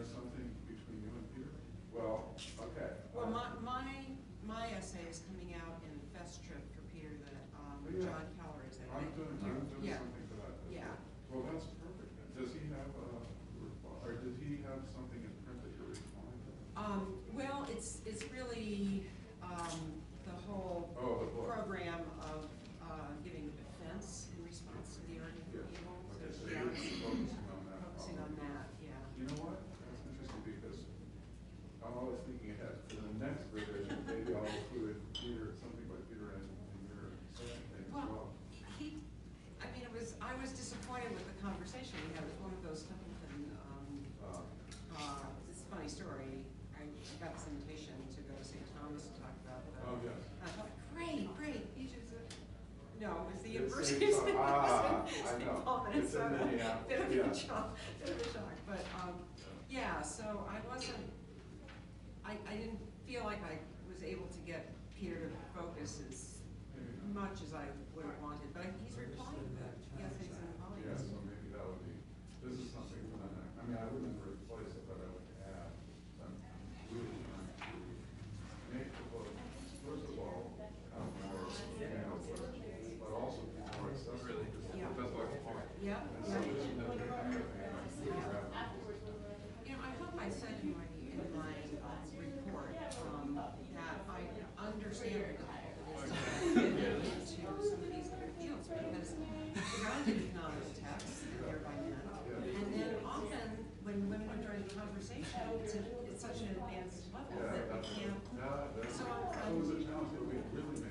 there's something between you and Peter? Well, okay. Well, uh, my, my, my essay is coming out in Fest Trip for Peter that, um, Oh, yeah. John Keller is editing. I'm doing, I'm doing Yeah. something for that. as Yeah. well. Well, that's perfect. then. Does he have a, reply- or does he have something in print that you're responding to? Um, well, it's, it's really, um, the whole Oh, the book. program of, uh, giving defense in response to the argument for Yeah. evil. Okay, so Yeah. you're focusing on that. Focusing on problem. that, yeah. You know what? That's interesting because I'm always thinking ahead. For the next revision, maybe I'll include Peter, something by Peter in, in your second thing as well. Well, he, I mean, it was, I was disappointed with the conversation we had. It was one of those Templeton, um, Uh, uh, it's a funny story. I got this invitation to go to Saint Thomas to talk about the. Oh, yes. I thought, great, great, you should, no, it was the It's University of Saint Saint Thom- ah, Saint I know. Paul, It's in Minnesota. Minneapolis, Bit of yeah. a shock, bit of a shock, but, um, yeah, so I wasn't, I, I didn't feel like I was able to get Peter to focus as much as I would have wanted, but he's replying to the essays and volumes. Yeah, so maybe that would be, this is something for the next, I mean, I wouldn't replace it, but I would add. I'm really trying to make the book, first of all, have more, you know, but also be more accessible. Yeah. That's what I want. Yeah. And so this is the kind of thing I'm doing around. You know, I hope I said in my, in my um, report, um, that I understand the difficulty into some of these other fields, because grounded economic texts, they're by men, and then often, when women are joining the conversation, it's, a, it's such an advanced level Yeah, that we that's, can't. yeah, that's, So that I'm, was a challenge, but we really